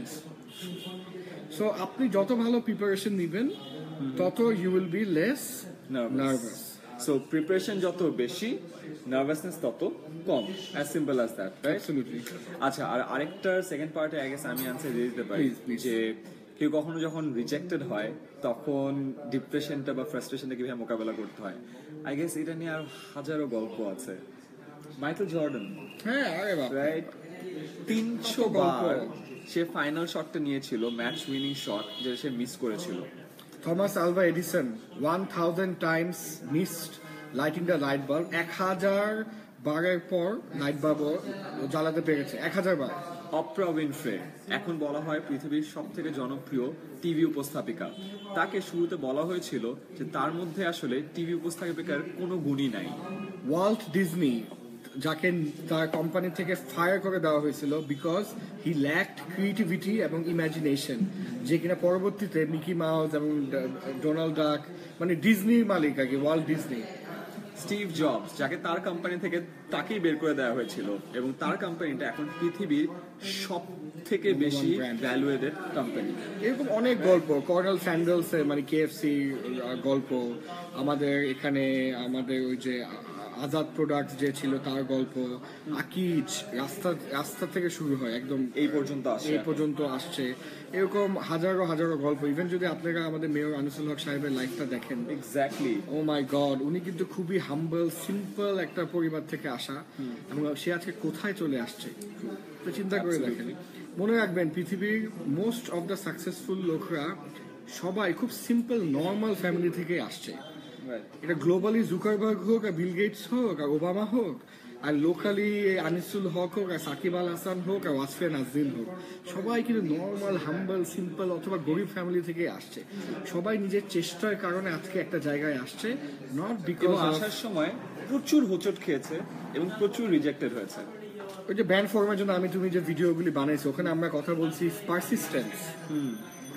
So আপনি যত ভালো প্রিপারেশন নিবেন, তত you will be less nervous. So preparation যত বেশি, নার্ভাসনেস তত কম, as simple as that, right? Absolutely. আচ্ছা, আর আরেকটা সেকেন্ড পার্টে আই গেস আমি আনসার দিয়ে দিতে পারি Please. যে কেউ কখনো যখন রিজেক্টেড হয়, তখন ডিপ্রেশনটা বা ফ্রাস্ট্রেশনটা কিভাবে মোকাবেলা করতে হয়। আই গেস এটা নিয়ে আর হাজারো গল্প আছে। মাইকেল জর্ডান, হ্যাঁ, আরে বাবা, রাইট, 300 বার সে ফাইনাল শটটা নিয়েছিল, ম্যাচ উইনিং শট, যেটা সে মিস করেছিল। Thomas Alva Edison 1000 times missed lighting the light bulb, 1000 বারের পর লাইট বাল্ব জ্বালাতে পেরেছে, 1000 বার। অপ্রা উইনফ্রে এখন বলা হয় পৃথিবীর সবথেকে জনপ্রিয় টিভি উপস্থাপিকা। তাকে শুরুতে বলা হয়েছিল যে তার মধ্যে আসলে টিভি উপস্থাপিকার কোনো গুণই নাই। ওয়াল্ট ডিজনি, যাকে তার কোম্পানি থেকে ফায়ার করে দেওয়া হয়েছিল বিকজ হি ল্যাকড ক্রিয়েটিভিটি এবং ইমাজিনেশন, যে কিনা পরবর্তীতে মিকি মাউস এবং ডোনাল্ড ডাক, মানে ডিজনির মালিক আর কি, ওয়াল্ট ডিজনি। স্টিভ জবস, যাকে তার কোম্পানি থেকে তাকেই বের করে দেওয়া হয়েছিল, এবং তার কোম্পানিটা এখন পৃথিবীর সব থেকে বেশি ভ্যালুয়েটেড কোম্পানি। এরকম অনেক গল্প, কর্নেল স্যান্ডেলস এর মানে কেএফসি গল্প, আমাদের এখানে আমাদের ওই যে আজাদ প্রোডাক্টস যে ছিল তার গল্প, আকিজ, রাস্তা থেকে শুরু হয় একদম এই পর্যন্ত আসছে। এরকম হাজারো হাজারো গল্প। ইভেন যদি আপনারা আমাদের মেয়র আনিসুল হক সাহেবের লাইফটা দেখেন, এক্স্যাক্টলি, ও মাই গড, উনি কিন্তু খুবই হাম্বল সিম্পল একটা পরিবার থেকে আসা, এবং সে আজকে কোথায় চলে আসছে তো চিন্তা করে দেখেন। মনে রাখবেন, পৃথিবীর মোস্ট অফ দ্য সাকসেসফুল লোকরা সবাই খুব সিম্পল নর্মাল ফ্যামিলি থেকে আসছে। এটা গ্লোবালি জুকারবার্গ হোক, আর বিল গেটস হোক, আর ওবামা হোক, আর লোকালি আনিসুল হক হোক, আর সাকিব আল হাসান হোক, আর ওয়াসফিয়া নাজরিন হোক, সবাই কিন্তু নর্মাল হাম্বল সিম্পল অথবা গরিব ফ্যামিলি থেকে আসছে। সবাই নিজের চেষ্টার কারণে আজকে একটা জায়গায় আসছে, নট বিকজ আসার সময় প্রচুর হোঁচট খেয়েছে এবং প্রচুর রিজেক্টেড হয়েছে। ওই যে ব্যান্ড ফর্মের জন্য তুমি যে ভিডিওগুলি বানাইছো, ওখানে আমরা কথা বলছি পারসিস্টেন্স।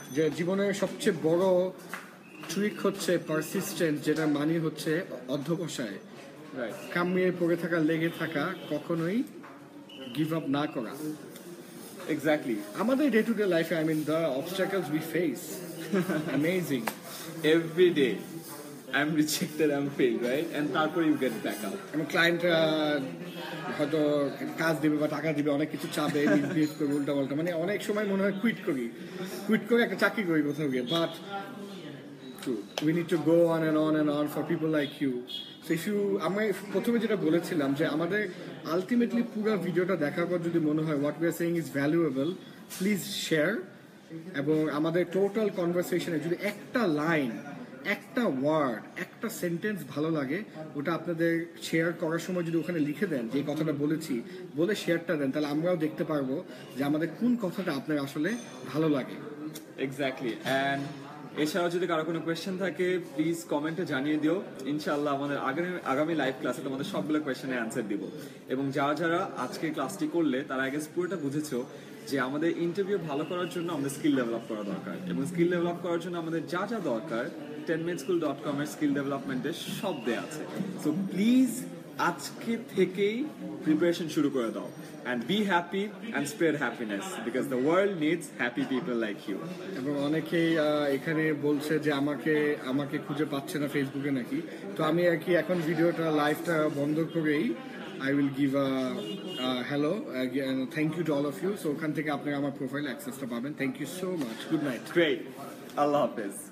যে জীবনের সবচেয়ে বড় ট্রিক হচ্ছে পারসিস্টেন্স, যেটা মানে হচ্ছে অধ্যবসায়, রাইট কামিয়ে পড়ে থাকা, লেগে থাকা, কখনোই গিভ আপ না করা। এক্স্যাক্টলি আমাদের ডে টু ডে লাইফে I mean the obstacles we face amazing. Every day I am rejected, I am failed, right, and তারপর ইউ গেট ব্যাক আপ। এবং ক্লায়েন্টরা হয়তো কাজ দিবে বা টাকা দিবে, অনেক কিছু চাবে, মিসবিহেভ করবে, উল্টা পাল্টা, মানে অনেক সময় মনে হয় কুইট করে একটা চাকরি করি কোথাও গিয়ে। But we need to go on and on for people like you. So if you, আমি প্রথমে যেটা বলেছিলাম যে আমাদের আলটিমেটলি পুরো ভিডিওটা দেখার পর যদি মনে হয় what we are saying is valuable, please share। এবং আমাদের টোটাল কনভারসেশনে যদি একটা লাইন, একটা ওয়ার্ড, একটা সেন্টেন্স ভালো লাগে, ওটা আপনাদের শেয়ার করার সময় যদি ওখানে লিখে দেন যে এই কথাটা বলেছি, বলে শেয়ারটা দেন, তাহলে আমরাও দেখতে পারবো যে আমাদের কোন কথাটা আপনার আসলে ভালো লাগে। এক্স্যাক্টলি। অ্যান্ড এছাড়াও যদি কারো কোনো কোয়েশ্চেন থাকে প্লিজ কমেন্টে জানিয়ে দিও। ইনশাআল্লাহ আমাদের আগামী লাইভ ক্লাসে তোমাদের সবগুলো কোয়েশ্চেনের অ্যান্সার দিব। এবং যারা আজকে ক্লাসটি করলে তারা আগে পুরোটা বুঝেছো যে আমাদের ইন্টারভিউ ভালো করার জন্য আমাদের স্কিল ডেভেলপ করা দরকার, এবং স্কিল ডেভেলপ করার জন্য আমাদের যা দরকার 10minuteschool.com এর স্কিল ডেভেলপমেন্টের সব দেয়া আছে। সো প্লিজ আজকে থেকেই প্রিপারেশন শুরু করে দাও, and be happy and spread happiness because the world needs happy people like you. এবং অনেকেই এখানে বলছে যে আমাকে খুঁজে পাচ্ছে না ফেসবুকে নাকি, তো আমি আর কি এখন ভিডিওটা লাইভটা বন্ধ করেই I will give a hello again, thank you to all of you. So ওখান থেকে আপনারা আমার প্রোফাইল অ্যাক্সেসটা পাবেন। Thank you so much. Good night. Great. Allah Hafiz.